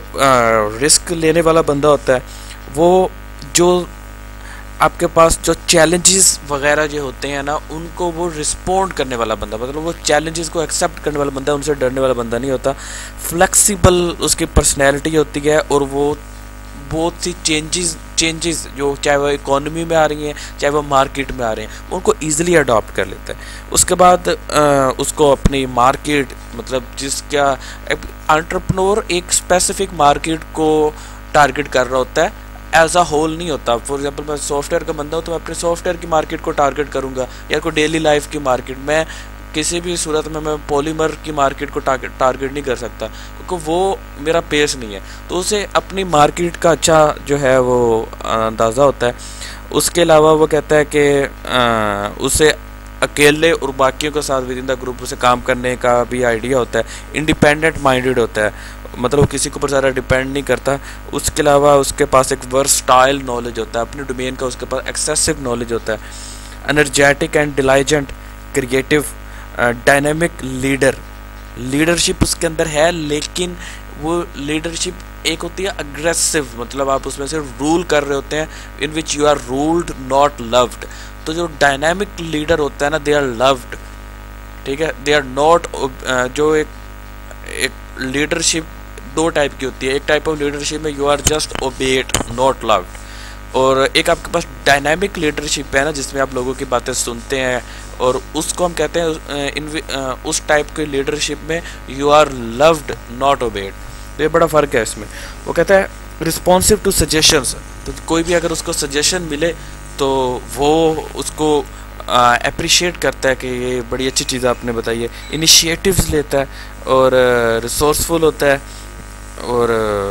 रिस्क लेने वाला बंदा होता है, वो जो आपके पास जो चैलेंजेस वगैरह जो होते हैं ना उनको वो रिस्पोंड करने वाला बंदा, मतलब वो चैलेंजेस को एक्सेप्ट करने वाला बंदा, उनसे डरने वाला बंदा नहीं होता। फ्लेक्सिबल उसकी पर्सनैलिटी होती है, और वो बहुत सी चेंजेस चेंजेस जो चाहे वो इकोनॉमी में आ रही हैं चाहे वो मार्केट में आ रहे हैं उनको ईजिली अडॉप्ट कर लेता है। उसके बाद आ, उसको अपनी मार्केट मतलब जिसका एंटरप्रेन्योर एक स्पेसिफिक मार्केट को टारगेट कर रहा होता है, एज अ होल नहीं होता। फॉर एग्जांपल मैं सॉफ्टवेयर का बंदा हूँ तो मैं अपने सॉफ्टवेयर की मार्केट को टारगेट करूँगा, या कोई डेली लाइफ की मार्केट। मैं किसी भी सूरत में मैं पॉलीमर की मार्केट को टारगेट टारगेट नहीं कर सकता क्योंकि वो मेरा पेस नहीं है। तो उसे अपनी मार्केट का अच्छा जो है वो अंदाज़ा होता है। उसके अलावा वो कहता है कि उसे अकेले और बाकियों के साथ विद इन द ग्रुप से काम करने का भी आइडिया होता है। इंडिपेंडेंट माइंडेड होता है, मतलब वो किसी के ऊपर ज़्यादा डिपेंड नहीं करता। उसके अलावा उसके पास एक वर्सटाइल नॉलेज होता है, अपने डोमेन का उसके पास एक्सेसिव नॉलेज होता है। Energetic and diligent, creative, dynamic leader, leadership उसके अंदर है, लेकिन वो लीडरशिप एक होती है अग्रेसिव, मतलब आप उसमें से रूल कर रहे होते हैं, in which you are ruled not loved. तो जो डायनेमिक लीडर होता है ना, दे आर लव्ड, ठीक है, दे आर नॉट। जो एक एक लीडरशिप दो टाइप की होती है, एक टाइप ऑफ लीडरशिप में you are just obeyed not loved, और एक आपके पास डायनामिक लीडरशिप है ना जिसमें आप लोगों की बातें सुनते हैं, और उसको हम कहते हैं इन उस टाइप के लीडरशिप में you are loved not obeyed. तो ये बड़ा फ़र्क है इसमें। वो कहता है रिस्पॉन्सिव टू सजेशंस, तो कोई भी अगर उसको सजेशन मिले तो वो उसको अप्रिशिएट करता है कि ये बड़ी अच्छी चीज़ आपने बताई है। इनिशिएटिव्स लेता है, और रिसोर्सफुल होता है, और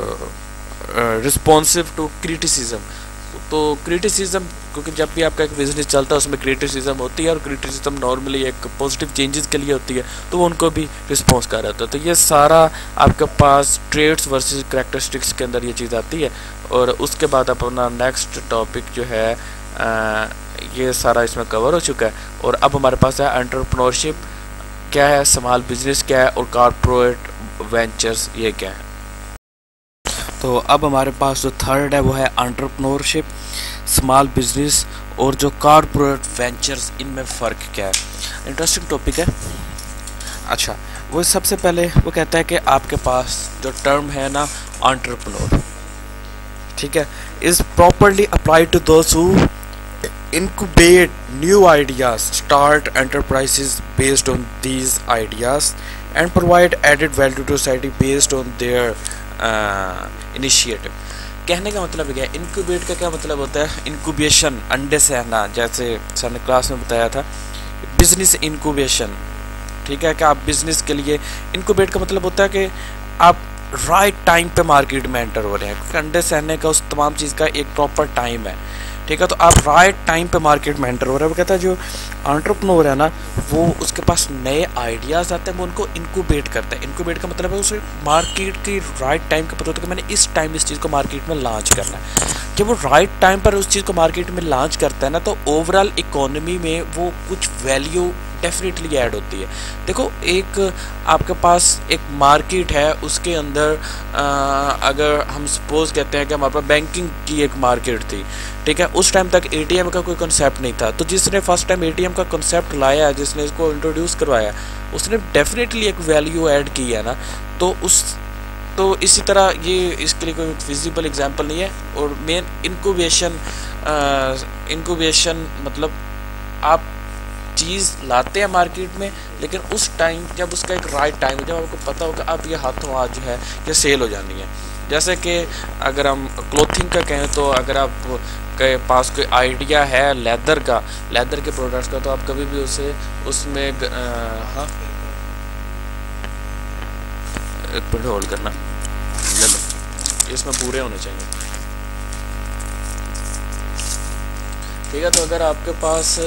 रिस्पॉन्सिव टू क्रिटिसिज्म। तो क्रिटिसिज्म, क्योंकि जब भी आपका एक बिजनेस चलता है उसमें क्रिटिसिज्म होती है, और क्रिटिसिज्म नॉर्मली एक पॉजिटिव चेंजेस के लिए होती है, तो वो उनको भी रिस्पॉन्स कर रहा होता है। तो ये सारा आपके पास ट्रेड्स वर्सेस करैक्टरिस्टिक्स के अंदर ये चीज़ आती है। और उसके बाद अपना नेक्स्ट टॉपिक जो है आ, ये सारा इसमें कवर हो चुका है। और अब हमारे पास है एंटरप्रेन्योरशिप क्या है, स्मॉल बिजनेस क्या है, और कॉर्पोरेट वेंचर्स ये क्या है। तो अब हमारे पास जो थर्ड है वो है एंटरप्रेन्योरशिप, स्मॉल बिजनेस और जो कॉरपोरेट वेंचर्स, इनमें फ़र्क क्या है। इंटरेस्टिंग टॉपिक है। अच्छा, वो सबसे पहले वो कहता है कि आपके पास जो टर्म है ना एंटरप्रेन्योर, ठीक है, is properly applied to those who incubate new ideas, start enterprises based on these ideas, and provide added value to society based on their uh, initiative। कहने का मतलब क्या है, इनक्यूबेट का क्या मतलब होता है? इनक्यूबेशन, अंडे से आना, जैसे सर ने क्लास में बताया था, बिजनेस इनक्यूबेशन, ठीक है। कि आप बिजनेस के लिए, इनक्यूबेट का मतलब होता है कि आप राइट टाइम पे मार्केट में एंटर हो रहे हैं, क्योंकि अंडे से आने का उस तमाम चीज़ का एक प्रॉपर टाइम है, ठीक है। तो आप राइट टाइम पे मार्केट में एंटर हो रहे हैं। वो कहता है जो एंटरप्रेन्योर है ना, वो उसके पास नए आइडियाज़ आते हैं, वो उनको इनक्यूबेट करता है। इनक्यूबेट का मतलब है उसे मार्केट की राइट टाइम का पता होता है कि मैंने इस टाइम इस चीज़ को मार्केट में लॉन्च करना है। जब वो राइट टाइम पर उस चीज़ को मार्केट में लॉन्च करता है ना, तो ओवरऑल इकोनॉमी में वो कुछ वैल्यू डेफिनेटली ऐड होती है। देखो, एक आपके पास एक मार्केट है, उसके अंदर आ, अगर हम सपोज कहते हैं कि हमारे पास बैंकिंग की एक मार्केट थी, ठीक है, उस टाइम तक एटीएम का कोई कंसेप्ट नहीं था। तो जिसने फर्स्ट टाइम एटीएम का कंसेप्ट लाया, जिसने इसको इंट्रोड्यूस करवाया, उसने डेफिनेटली एक वैल्यू ऐड की है ना। तो उस तो इसी तरह ये इसके लिए कोई फिजिबल एग्जांपल नहीं है। और मेन इनक्यूबेशन, इनक्यूबेशन मतलब आप चीज़ लाते हैं मार्केट में, लेकिन उस टाइम जब उसका एक राइट टाइम है, जब आपको पता होगा अब ये हाथों हाथ जो है ये सेल हो जानी है। जैसे कि अगर हम क्लोथिंग का कहें, तो अगर आप के पास कोई आइडिया है लेदर का, लेदर के प्रोडक्ट्स का, तो आप कभी भी उसे उसमें हाँ एक मिनट होल्ड करना, ले लो, इसमें पूरे होने चाहिए, ठीक है। तो अगर आपके पास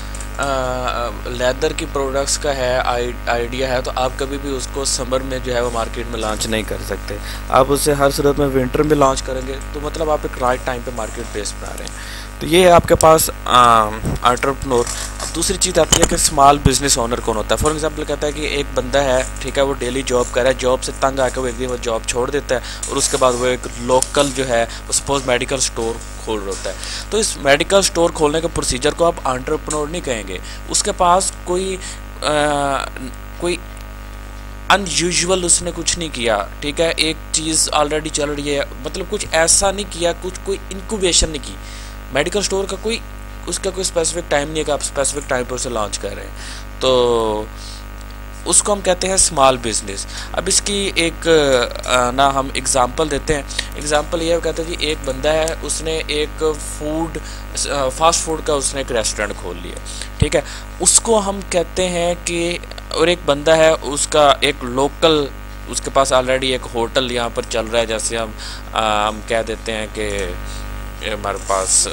लेदर की प्रोडक्ट्स का है आइडिया है, तो आप कभी भी उसको समर में जो है वो मार्केट में लॉन्च नहीं कर सकते। आप उसे हर सूरत में विंटर में लॉन्च करेंगे, तो मतलब आप एक राइट टाइम पे मार्केट बेस बना रहे हैं। तो ये है आपके पास एंटरप्रेन्योर। अब दूसरी चीज़ आती है कि स्मॉल बिजनेस ओनर कौन होता है। फॉर एग्जांपल कहता है कि एक बंदा है, ठीक है, वो डेली जॉब कर रहा है, जॉब से तंग आकर वो एक दिन वो जॉब छोड़ देता है, और उसके बाद वो एक लोकल जो है वो सपोज मेडिकल स्टोर खोल होता है। तो इस मेडिकल स्टोर खोलने के प्रोसीजर को आप एंटरप्रेन्योर नहीं कहेंगे। उसके पास कोई आ, कोई अनयूजुअल उसने कुछ नहीं किया, ठीक है, एक चीज़ ऑलरेडी चल रही है, मतलब कुछ ऐसा नहीं किया, कुछ कोई इंक्यूबेशन नहीं की। मेडिकल स्टोर का कोई उसका कोई स्पेसिफिक टाइम नहीं है कि आप स्पेसिफिक टाइम पर उसे लॉन्च कर रहे हैं, तो उसको हम कहते हैं स्मॉल बिजनेस। अब इसकी एक ना हम एग्ज़ाम्पल देते हैं। एग्ज़ाम्पल ये कहते हैं कि एक बंदा है, उसने एक फूड फास्ट फूड का उसने एक रेस्टोरेंट खोल लिया, ठीक है, उसको हम कहते हैं कि, और एक बंदा है उसका एक लोकल, उसके पास ऑलरेडी एक होटल यहाँ पर चल रहा है, जैसे हम आ, हम कह देते हैं कि हमारे पास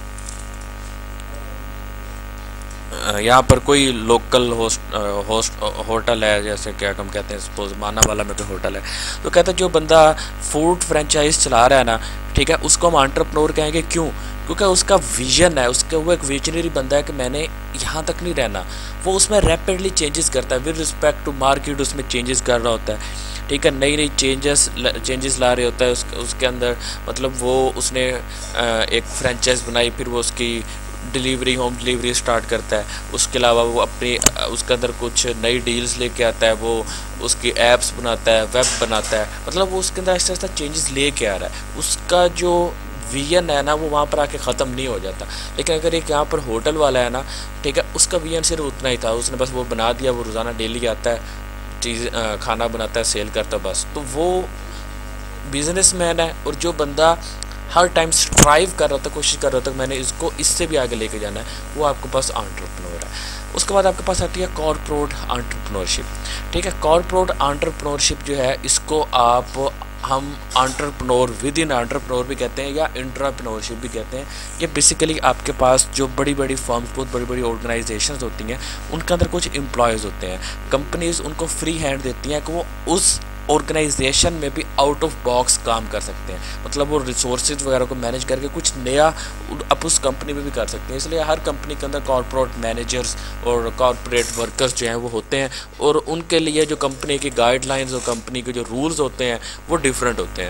यहाँ पर कोई लोकल होस्ट होस्ट होटल है, जैसे क्या हम कहते हैं सपोज माना वाला में कोई होटल है। तो कहते हैं जो बंदा फूड फ्रेंचाइज चला रहा है ना, ठीक है, उसको हम एंटरप्रेन्योर कहेंगे। क्यों? क्योंकि उसका विजन है, उसका वो एक विजनरी बंदा है कि मैंने यहाँ तक नहीं रहना। वो उसमें रैपिडली चेंजेस करता है, विद रिस्पेक्ट टू मार्केट उसमें चेंजेस कर रहा होता है, ठीक है, नई नई चेंजेस चेंजेस ला रहे होता है उस, उसके अंदर। मतलब वो उसने एक फ्रेंचाइज बनाई, फिर वो उसकी डिलीवरी होम डिलीवरी स्टार्ट करता है। उसके अलावा वो अपनी उसके अंदर कुछ नई डील्स लेके आता है, वो उसकी ऐप्स बनाता है, वेब बनाता है, मतलब वो उसके अंदर ऐसा ऐसा चेंजेस लेके आ रहा है। उसका जो विजन है ना, वो वहाँ पर आके ख़त्म नहीं हो जाता। लेकिन अगर एक यहाँ पर होटल वाला है ना, ठीक है, उसका विजन सिर्फ उतना ही था, उसने बस वो बना दिया, वो रोज़ाना डेली आता है, चीज़ खाना बनाता है, सेल करता है, बस। तो वो बिजनेसमैन है। और जो बंदा हर टाइम स्ट्राइव कर रहा था, कोशिश कर रहा था मैंने इसको इससे भी आगे लेके जाना है, वो आपके पास एंटरप्रेन्योर है। उसके बाद आपके पास आती है कॉर्पोरेट एंटरप्रेन्योरशिप, ठीक है। कॉर्पोरेट एंटरप्रेन्योरशिप जो है, इसको आप हम एंटरप्रेन्योर विद इन एंटरप्रेन्योर भी कहते हैं, या इंट्राप्रेन्योरशिप भी कहते हैं। ये बेसिकली आपके पास जो बड़ी बड़ी फर्म्स, बहुत बड़ी बड़ी ऑर्गेनाइजेशंस होती हैं, उनके अंदर कुछ एम्प्लॉयज़ होते हैं। कंपनीज उनको फ्री हैंड देती हैं कि वो उस ऑर्गेनाइजेशन में भी आउट ऑफ बॉक्स काम कर सकते हैं, मतलब वो रिसोर्सेज वगैरह को मैनेज करके कुछ नया अब उस कंपनी में भी कर सकते हैं। इसलिए हर कंपनी के अंदर कॉर्पोरेट मैनेजर्स और कॉर्पोरेट वर्कर्स जो हैं वो होते हैं, और उनके लिए जो कंपनी की गाइडलाइंस और कंपनी के जो रूल्स होते हैं वो डिफरेंट होते हैं।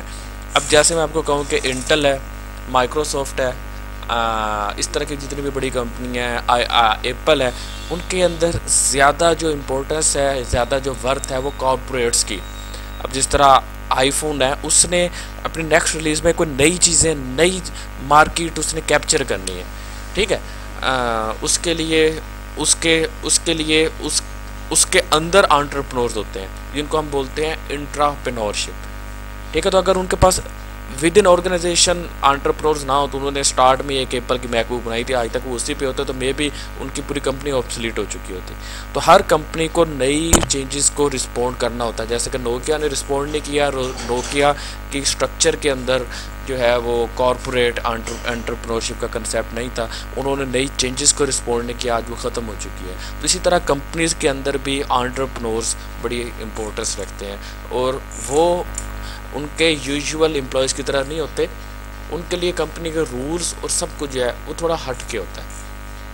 अब जैसे मैं आपको कहूँ कि इंटेल है, माइक्रोसॉफ्ट है, आ, इस तरह की जितनी भी बड़ी कंपनी है, आई एप्पल है, उनके अंदर ज़्यादा जो इम्पोर्टेंस है, ज़्यादा जो वर्थ है वो कॉर्पोरेट्स की। अब जिस तरह आईफोन है, उसने अपनी नेक्स्ट रिलीज़ में कोई नई चीज़ें, नई मार्केट उसने कैप्चर करनी है, ठीक है। आ, उसके लिए उसके उसके लिए उस उसके अंदर एंटरप्रेन्योर्स होते हैं जिनको हम बोलते हैं इंट्राप्रेन्योरशिप, ठीक है। तो अगर उनके पास विद इन ऑर्गेनाइजेशन एंटरप्रेन्योर्स ना हो, तो उन्होंने स्टार्ट में एक एप्पल की मैकबुक बनाई थी, आज तक वो उसी पे होते, तो मे बी उनकी पूरी कंपनी ऑब्सोलीट हो चुकी होती। तो हर कंपनी को नई चेंजेस को रिस्पॉन्ड करना होता है। जैसे कि नोकिया ने रिस्पॉन्ड नहीं किया, नोकिया की स्ट्रक्चर के अंदर जो है वो कॉर्पोरेट एंटरप्रेन्योरशिप का कंसेप्ट नहीं था, उन्होंने नई चेंजेस को रिस्पॉन्ड नहीं किया, आज वो ख़त्म हो चुकी है। तो इसी तरह कंपनीज़ के अंदर भी एंटरप्रेन्योर्स बड़ी इंपॉर्टेंस रखते हैं, और वो उनके यूजुअल एम्प्लॉयज़ की तरह नहीं होते। उनके लिए कंपनी के रूल्स और सब कुछ जो है वो थोड़ा हट के होता है।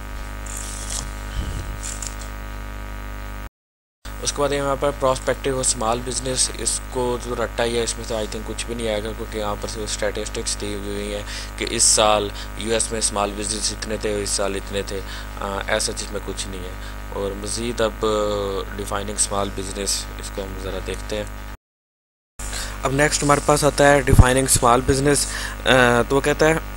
उसके बाद यहाँ पर प्रोस्पेक्टिव और स्मॉल बिजनेस, इसको जो रट्टा ही है, इसमें से आई थिंक कुछ भी नहीं आएगा, क्योंकि यहाँ पर सिर्फ स्टैटिस्टिक्स दी हुई हैं कि इस साल यूएस में स्मॉल बिजनेस इतने थे, इस साल इतने थे, आ, ऐसा चीज़ में कुछ नहीं है। और मज़ीद अब डिफाइनिंग स्मॉल बिजनेस, इसको हम ज़रा देखते हैं। अब नेक्स्ट हमारे पास आता है डिफाइनिंग स्मॉल बिजनेस। तो वो कहता है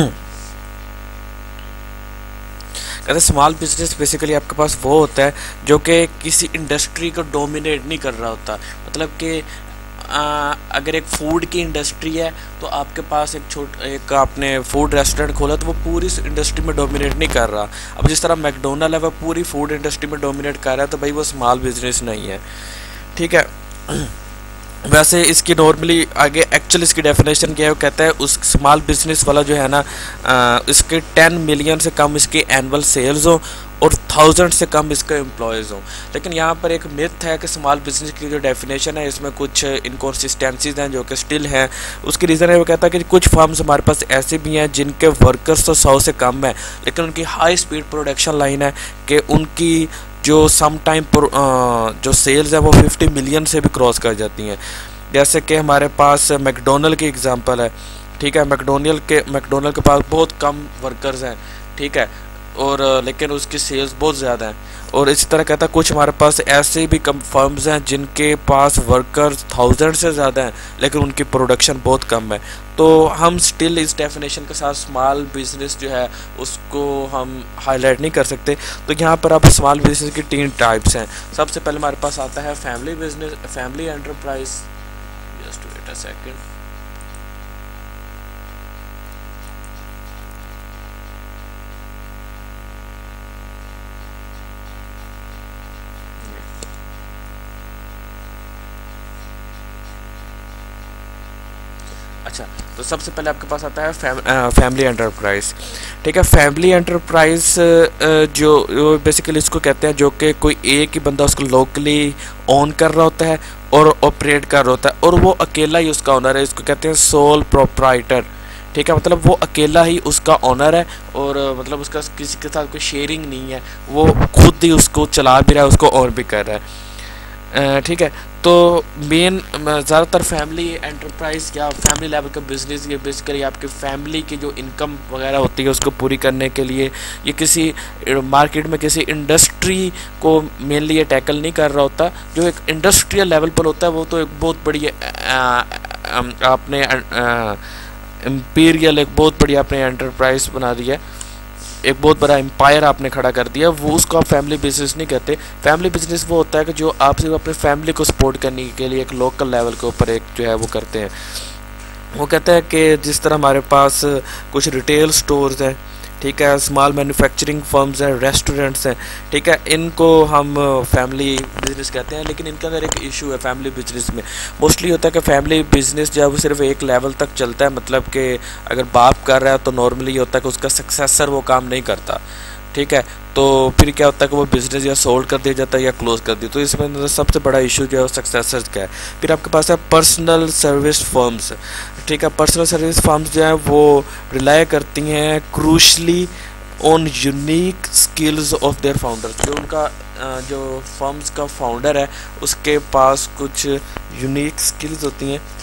कहते हैं स्मॉल बिजनेस बेसिकली आपके पास वो होता है जो कि किसी इंडस्ट्री को डोमिनेट नहीं कर रहा होता। मतलब कि अगर एक फूड की इंडस्ट्री है, तो आपके पास एक छोट एक आपने फूड रेस्टोरेंट खोला, तो वो पूरी इंडस्ट्री में डोमिनेट नहीं कर रहा। अब जिस तरह मैकडोनल्ड है, वह पूरी फूड इंडस्ट्री में डोमिनेट कर रहा है, तो भाई वो स्मॉल बिजनेस नहीं है, ठीक है। वैसे इसकी नॉर्मली आगे एक्चुअल इसकी डेफिनेशन क्या है, वो कहता है उस स्मॉल बिजनेस वाला जो है ना, आ, इसके टेन मिलियन से कम इसके एनुअल सेल्स हो और थाउजेंड से कम इसके एम्प्लॉयज़ हों। लेकिन यहाँ पर एक मिथ है कि स्मॉल बिजनेस की जो डेफिनेशन है, इसमें कुछ इनकॉन्सिस्टेंसीज हैं जो कि स्टिल हैं। उसकी रीज़न है, वो कहता है कि कुछ फर्म्स हमारे पास ऐसे भी हैं जिनके वर्कर्स तो सौ से कम है, लेकिन उनकी हाई स्पीड प्रोडक्शन लाइन है कि उनकी जो सम टाइम जो सेल्स है वो फिफ्टी मिलियन से भी क्रॉस कर जाती हैं। जैसे कि हमारे पास मैकडोनल्ड की एग्जांपल है, ठीक है। मैकडोनल्ड के मैकडोनल्ड के पास बहुत कम वर्कर्स हैं, ठीक है, और लेकिन उसकी सेल्स बहुत ज़्यादा हैं। और इसी तरह कहता है कुछ हमारे पास ऐसे भी कम फर्म्स हैं जिनके पास वर्कर्स थाउजेंड से ज़्यादा हैं, लेकिन उनकी प्रोडक्शन बहुत कम है। तो हम स्टिल इस डेफिनेशन के साथ स्मॉल बिजनेस जो है उसको हम हाईलाइट नहीं कर सकते। तो यहाँ पर आप स्मॉल बिजनेस की तीन टाइप्स हैं। सबसे पहले हमारे पास आता है family business, family enterprise. Just wait a second. अच्छा, तो सबसे पहले आपके पास आता है फैम, फैमिली एंटरप्राइज, ठीक है। फैमिली एंटरप्राइज जो बेसिकली इसको कहते हैं जो कि कोई एक ही बंदा उसको लोकली ओन कर रहा होता है और ऑपरेट कर रहा होता है, और वो अकेला ही उसका ओनर है। इसको कहते हैं सोल प्रोप्राइटर, ठीक है। मतलब वो अकेला ही उसका ओनर है, और मतलब उसका किसी के साथ कोई शेयरिंग नहीं है, वो खुद ही उसको चला भी रहा है, उसको और भी कर रहा है, ठीक है। तो मेन ज़्यादातर फैमिली एंटरप्राइज या फैमिली लेवल का बिज़नेस ये बेसिकली आपकी फैमिली की जो इनकम वगैरह होती है उसको पूरी करने के लिए, ये किसी मार्केट में किसी इंडस्ट्री को मेनली ये टैकल नहीं कर रहा होता। जो एक इंडस्ट्रियल लेवल पर होता है वो तो एक बहुत बड़ी आपने इम्पीरियल एक बहुत बड़ी आपने एंटरप्राइज बना दी है, एक बहुत बड़ा एम्पायर आपने खड़ा कर दिया, वो उसको आप फैमिली बिजनेस नहीं कहते। फैमिली बिजनेस वो होता है कि जो आप सिर्फ अपने फैमिली को सपोर्ट करने के लिए एक लोकल लेवल के ऊपर एक जो है वो करते हैं। वो कहते हैं कि जिस तरह हमारे पास कुछ रिटेल स्टोर्स हैं, ठीक है, स्मॉल मैन्युफैक्चरिंग फर्म्स हैं, रेस्टोरेंट्स हैं, ठीक है, इनको हम फैमिली बिजनेस कहते हैं। लेकिन इनके अंदर एक इशू है फैमिली बिजनेस में, मोस्टली होता है कि फैमिली बिजनेस जो है वो सिर्फ एक लेवल तक चलता है। मतलब कि अगर बाप कर रहा है तो नॉर्मली होता है कि उसका सक्सेसर वो काम नहीं करता, ठीक है। तो फिर क्या होता है कि वो बिज़नेस या सोल्ड कर दिया जाता है या क्लोज कर दिया। तो इसमें सबसे बड़ा इशू जो है वो सक्सेसर्स का है। फिर आपके पास है पर्सनल सर्विस फर्म्स, ठीक है। पर्सनल सर्विस फर्म्स जो है वो रिलाई करती हैं crucially on unique skills of their founders. जो उनका जो फर्म्स का फाउंडर है उसके पास कुछ यूनिक स्किल्स होती हैं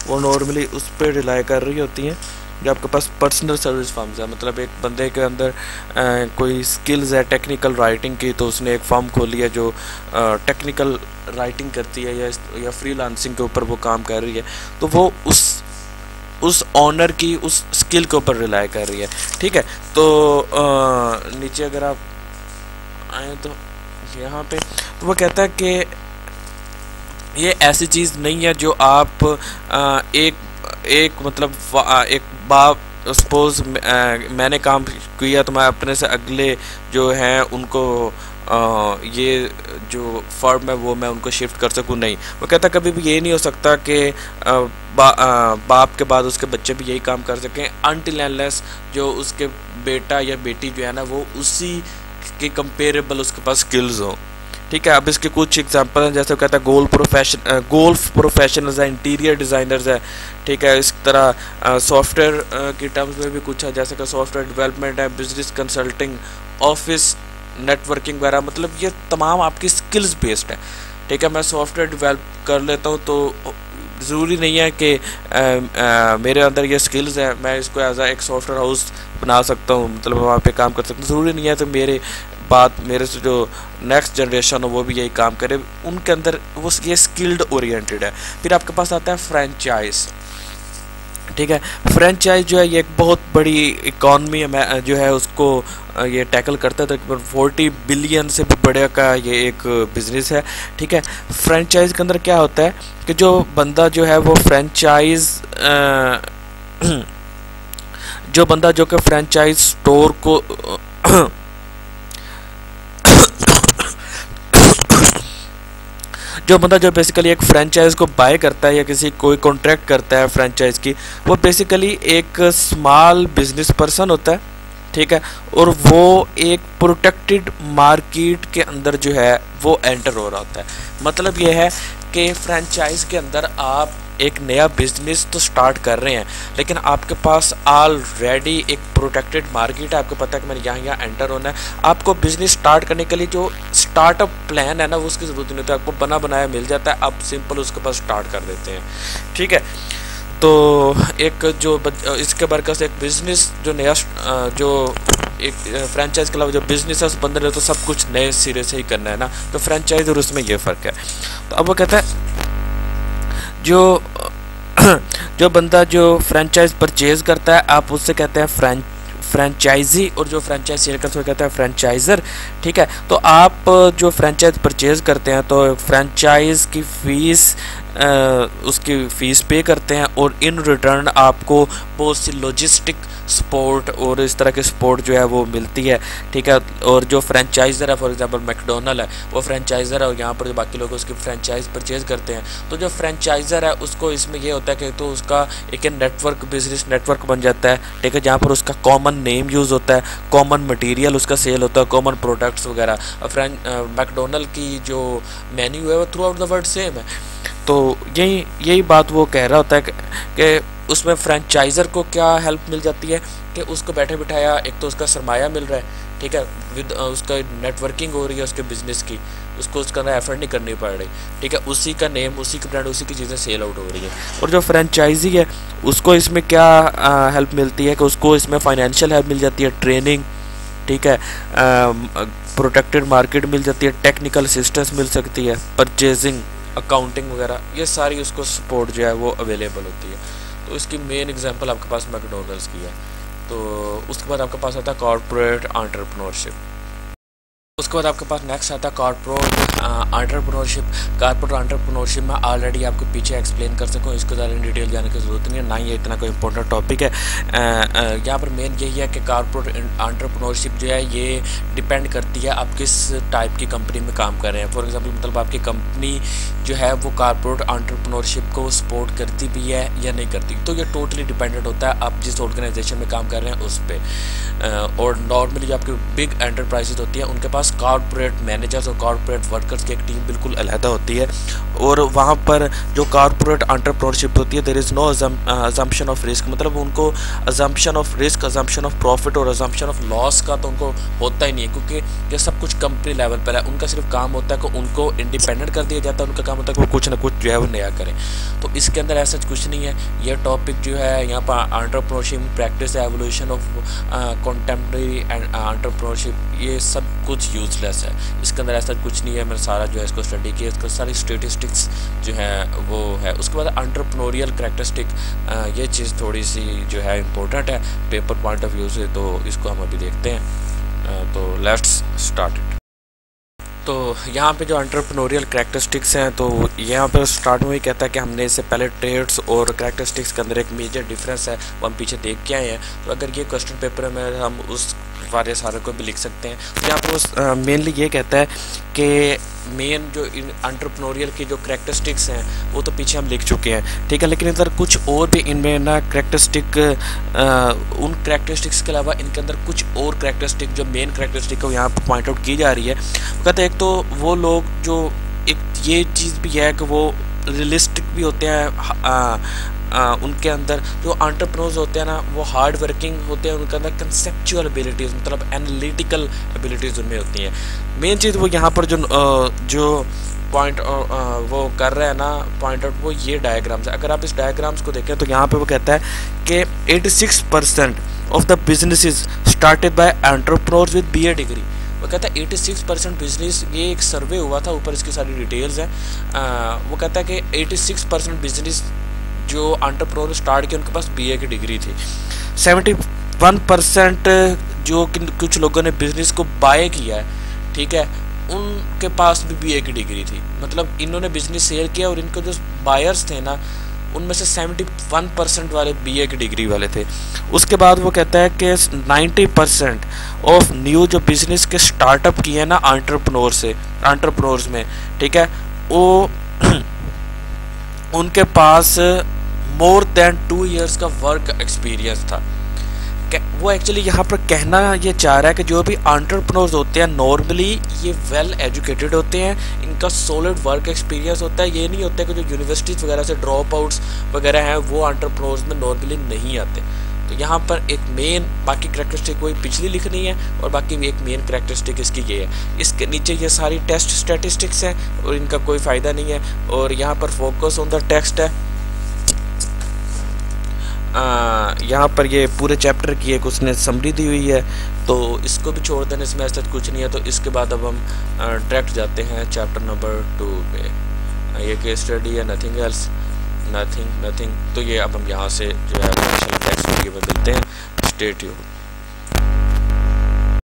वो नॉर्मली उस पर रिलाई कर रही होती हैं। जो आपके पास पर्सनल सर्विस फर्म्स है, मतलब एक बंदे के अंदर आ, कोई स्किल्स है टेक्निकल राइटिंग की, तो उसने एक फर्म खोली है जो टेक्निकल राइटिंग करती है या या फ्रीलांसिंग के ऊपर वो काम कर रही है, तो वो उस उस ऑनर की उस स्किल के ऊपर रिलाई कर रही है। ठीक है, तो आ, नीचे अगर आप आए तो यहाँ पे तो वो कहता है कि ये ऐसी चीज़ नहीं है जो आप आ, एक एक मतलब एक बाप सपोज मैंने काम किया तो मैं अपने से अगले जो हैं उनको आ, ये जो फर्म है वो मैं उनको शिफ्ट कर सकूं, नहीं। वो कहता कभी भी ये नहीं हो सकता कि बा, आ, बाप के बाद उसके बच्चे भी यही काम कर सकें अनटिल अनलेस जो उसके बेटा या बेटी जो है ना वो उसी के कंपेरेबल उसके पास स्किल्स हो। ठीक है, अब इसके कुछ एग्जांपल हैं, जैसे कहता है गोल्फ प्रोफेशन गोल्फ प्रोफेशनल्स है, इंटीरियर डिज़ाइनर्स है। ठीक है, इस तरह सॉफ्टवेयर की टर्म्स में भी कुछ है, जैसे कि सॉफ्टवेयर डेवलपमेंट है, बिजनेस कंसल्टिंग, ऑफिस नेटवर्किंग वगैरह, मतलब ये तमाम आपकी स्किल्स बेस्ड है। ठीक है, मैं सॉफ्टवेयर डेवलप कर लेता हूँ तो ज़रूरी नहीं है कि मेरे अंदर ये स्किल्स है मैं इसको एज आ एक सॉफ्टवेयर हाउस बना सकता हूँ, मतलब वहाँ पे काम कर सकता हूँ। ज़रूरी नहीं है तो मेरे बाद मेरे से जो नेक्स्ट जनरेशन हो वो भी यही काम करे, उनके अंदर वो ये स्किल्ड ओरिएंटेड है। फिर आपके पास आता है फ्रेंचाइज। ठीक है, फ्रेंचाइज जो है ये एक बहुत बड़ी इकॉनमी में जो है उसको ये टैकल करता है, तकरीबन फोर्टी बिलियन से भी बड़े का ये एक बिजनेस है। ठीक है, फ्रेंचाइज के अंदर क्या होता है कि जो बंदा जो है वो फ्रेंचाइज जो बंदा जो कि फ्रेंचाइज स्टोर को जो बंदा जो बेसिकली एक फ्रेंचाइज को बाय करता है या किसी कोई कॉन्ट्रैक्ट करता है फ्रेंचाइज की, वो बेसिकली एक स्मॉल बिजनेस पर्सन होता है। ठीक है, और वो एक प्रोटेक्टेड मार्केट के अंदर जो है वो एंटर हो रहा होता है। मतलब ये है कि फ्रेंचाइज के अंदर आप एक नया बिजनेस तो स्टार्ट कर रहे हैं, लेकिन आपके पास ऑलरेडी एक प्रोटेक्टेड मार्केट है, आपको पता है कि मैंने यहाँ यहाँ एंटर होना है। आपको बिजनेस स्टार्ट करने के लिए जो स्टार्टअप प्लान है ना वो उसकी ज़रूरत नहीं होती, आपको बना बनाया मिल जाता है, आप सिंपल उसके पास स्टार्ट कर देते हैं। ठीक है, तो एक जो इसके बरकस एक बिजनेस जो नया जो एक फ्रेंचाइज के अलावा जो बिजनेस है उस बंदे ने तो सब कुछ नए सिरे से ही करना है ना, तो फ्रेंचाइज और उसमें ये फ़र्क है। तो अब वो कहता है जो जो बंदा जो फ्रेंचाइज परचेज करता है आप उससे कहते हैं फ्रेंच फ्रेंचाइजी, और जो फ्रेंचाइज सेल करता है उसको कहते हैं फ्रेंचाइज़र। ठीक है, तो आप जो फ्रेंचाइज परचेज करते हैं तो फ्रेंचाइज की फ़ीस आ, उसकी फ़ीस पे करते हैं और इन रिटर्न आपको बहुत सी लॉजिस्टिक सपोर्ट और इस तरह की सपोर्ट जो है वो मिलती है। ठीक है, और जो फ्रेंचाइज़र है फॉर एग्जांपल मैकडोनल्ड है वो फ्रेंचाइज़र है और यहाँ पर जो बाकी लोग उसकी फ्रेंचाइज परचेज़ करते हैं, तो जो फ्रेंचाइज़र है उसको इसमें ये होता है कि तो उसका एक नेटवर्क बिजनेस नेटवर्क बन जाता है। ठीक है, जहाँ पर उसका कॉमन नेम यूज़ होता है, कॉमन मटीरियल उसका सेल होता है, कॉमन प्रोडक्ट्स वगैरह। फ्रेंच मैकडोनल्ड की जो मेन्यू है वो throughout the world same है। तो यही यही बात वो कह रहा होता है कि उसमें फ्रेंचाइज़र को क्या हेल्प मिल जाती है कि उसको बैठे बिठाया एक तो उसका सरमाया मिल रहा है। ठीक है, विद उसका नेटवर्किंग हो रही है उसके बिज़नेस की, उसको उसका अंदर एफर्ट नहीं करनी पड़ रही। ठीक है, उसी का नेम उसी की ब्रांड उसी की चीज़ें सेल आउट हो रही है। और जो फ्रेंचाइजी है उसको इसमें क्या हेल्प मिलती है कि उसको इसमें फाइनेंशियल हेल्प मिल जाती है, ट्रेनिंग, ठीक है, प्रोटेक्टेड मार्केट मिल जाती है, टेक्निकल असिस्टेंस मिल सकती है, परचेजिंग अकाउंटिंग वगैरह ये सारी उसको सपोर्ट जो है वो अवेलेबल होती है। तो इसकी मेन एग्जांपल आपके पास मैकडोनल्ड्स की है। तो उसके बाद आपके पास आता है कॉर्पोरेट एंटरप्रेन्योरशिप। उसके बाद आपके पास नेक्स्ट आता है कॉर्पोरेट एंटरप्रेन्योरशिप। कॉर्पोरेट एंटरप्रेन्योरशिप में ऑलरेडी आपको पीछे एक्सप्लेन कर सकूँ, इसको ज़्यादा इन डिटेल जाने की ज़रूरत नहीं है, ना ही इतना कोई इंपॉर्टेंट टॉपिक है। यहाँ पर मेन यही है कि कॉर्पोरेट एंटरप्रेन्योरशिप जो है ये डिपेंड करती है आप किस टाइप की कंपनी में काम कर रहे हैं। फॉर एग्जांपल मतलब आपकी कंपनी जो है वो कॉर्पोरेट एंटरप्रेन्योरशिप को सपोर्ट करती भी है या नहीं करती, तो ये टोटली डिपेंडेंट होता है आप जिस ऑर्गेनाइजेशन में काम कर रहे हैं उस पर। और नॉर्मली जो आपकी बिग एंटरप्राइजेज होती है उनके पास कॉर्पोरेट मैनेजर्स और कॉर्पोरेट वर्कर्स की एक टीम बिल्कुल अलहदा होती है, और वहाँ पर जो कॉर्पोरेट एंटरप्रेन्योरशिप होती है there is no assumption of risk, मतलब उनको assumption of risk, assumption of profit और अजम्पशन ऑफ लॉस का तो उनको होता ही नहीं है, क्योंकि ये सब कुछ कंपनी लेवल पर है। उनका सिर्फ काम होता है कि उनको इंडिपेंडेंट कर दिया जाता है, उनका काम होता है कि वो कुछ ना कुछ जो है वो नया करें। तो इसके अंदर ऐसा कुछ नहीं है। यह टॉपिक जो है यहाँ पर entrepreneurship practice, evolution of contemporary and entrepreneurship, ये सब कुछ यूजलेस है। इसके अंदर ऐसा कुछ नहीं है। मैंने सारा जो है इसको स्टडी किया, इसको सारी स्टेटिस्टिक्स जो है वो है। उसके बाद एंटरप्रेन्योरियल कैरेक्टरिस्टिक, ये चीज़ थोड़ी सी जो है इम्पोर्टेंट है पेपर पॉइंट ऑफ व्यू से, तो इसको हम अभी देखते हैं। तो लेट्स स्टार्ट इट। तो यहाँ पे जो एंटरप्रेन्योरियल कैरेक्टरिस्टिक्स हैं, तो यहाँ पर स्टार्ट में ही कहता है कि हमने इससे पहले ट्रेड्स और कैरेक्टरिस्टिक्स के अंदर एक मेजर डिफरेंस है वो हम पीछे देख के आए हैं। तो अगर ये क्वेश्चन पेपर में हम उस वाले सारे को भी लिख सकते हैं। तो यहाँ पर वो मेनली ये कहता है कि मेन जो इन एंटरप्रेन्योरियल की जो कैरेक्टरिस्टिक्स हैं वो तो पीछे हम लिख चुके हैं, ठीक है, लेकिन इधर कुछ और भी इनमें ना कैरेक्टरिस्टिक, उन कैरेक्टरिस्टिक्स के अलावा इनके अंदर कुछ और कैरेक्टरिस्टिक जो मेन कैरेक्टरिस्टिक है यहाँ पर पॉइंट आउट की जा रही है। वो कहते हैं एक तो वो लोग जो, एक ये चीज़ भी है कि वो रियलिस्टिक भी होते हैं, आ, आ, उनके अंदर जो एंटरप्रेन्योर्स होते हैं ना वो हार्ड वर्किंग होते हैं, उनके अंदर कंसेप्चुअल एबिलिटीज़ मतलब एनालिटिकल एबिलिटीज़ उनमें होती हैं। मेन चीज़ वो यहाँ पर जो जो पॉइंट वो कर रहे हैं ना पॉइंट आउट, वो ये डायग्राम्स है। अगर आप इस डायग्राम्स को देखें तो यहाँ पे वो कहता है कि छियासी percent of the businesses started by entrepreneurs with BA degree. वो कहता है छियासी परसेंट बिजनेस, ये एक सर्वे हुआ था, ऊपर इसकी सारी डिटेल्स हैं। वो कहता है कि छियासी परसेंट बिजनेस जो एंटरप्रेन्योर स्टार्ट किए उनके पास बीए की डिग्री थी। इकहत्तर परसेंट जो कुछ लोगों ने बिजनेस को बाय किया है, ठीक है, उनके पास भी बीए की डिग्री थी। मतलब इन्होंने बिजनेस सेल किया और इनको जो बायर्स थे ना उनमें से इकहत्तर परसेंट वाले बीए की डिग्री वाले थे। उसके बाद वो कहता है कि नब्बे परसेंट ऑफ न्यू जो बिजनेस के स्टार्टअप किए हैं ना एंटरप्रेन्योर से एंटरप्रेन्योर्स में, ठीक है, वो उनके पास मोर देन टू इयर्स का वर्क एक्सपीरियंस था। वो एक्चुअली यहाँ पर कहना ये चाह रहा है कि जो भी एंटरप्रेन्योर्स होते हैं नॉर्मली ये वेल एजुकेटेड होते हैं, इनका सॉलिड वर्क एक्सपीरियंस होता है। ये नहीं होता कि जो यूनिवर्सिटीज़ वगैरह से ड्रॉप आउट्स वगैरह हैं वो एंटरप्रेन्योर्स में नॉर्मली नहीं आते। तो यहाँ पर एक मेन, बाकी कैरेक्टरिस्टिक कोई पिछली लिखनी है और बाकी भी एक मेन कैरेक्टरिस्टिक इसकी ये है। इसके नीचे ये सारी टेस्ट स्टैटिस्टिक्स हैं और इनका कोई फ़ायदा नहीं है। और यहाँ पर फोकस ऑन द टेक्स्ट है। यहाँ पर ये पूरे चैप्टर की एक उसने समरी दी हुई है, तो इसको भी छोड़ देने इसमें ऐसा कुछ नहीं है। तो इसके बाद अब हम डायरेक्ट जाते हैं चैप्टर नंबर टू पे। ये केस स्टडी है, नथिंग एल्स, नथिंग नथिंग। तो ये अब हम यहाँ से जो है नेक्स्ट वीडियो में मिलते हैं। Stay tuned.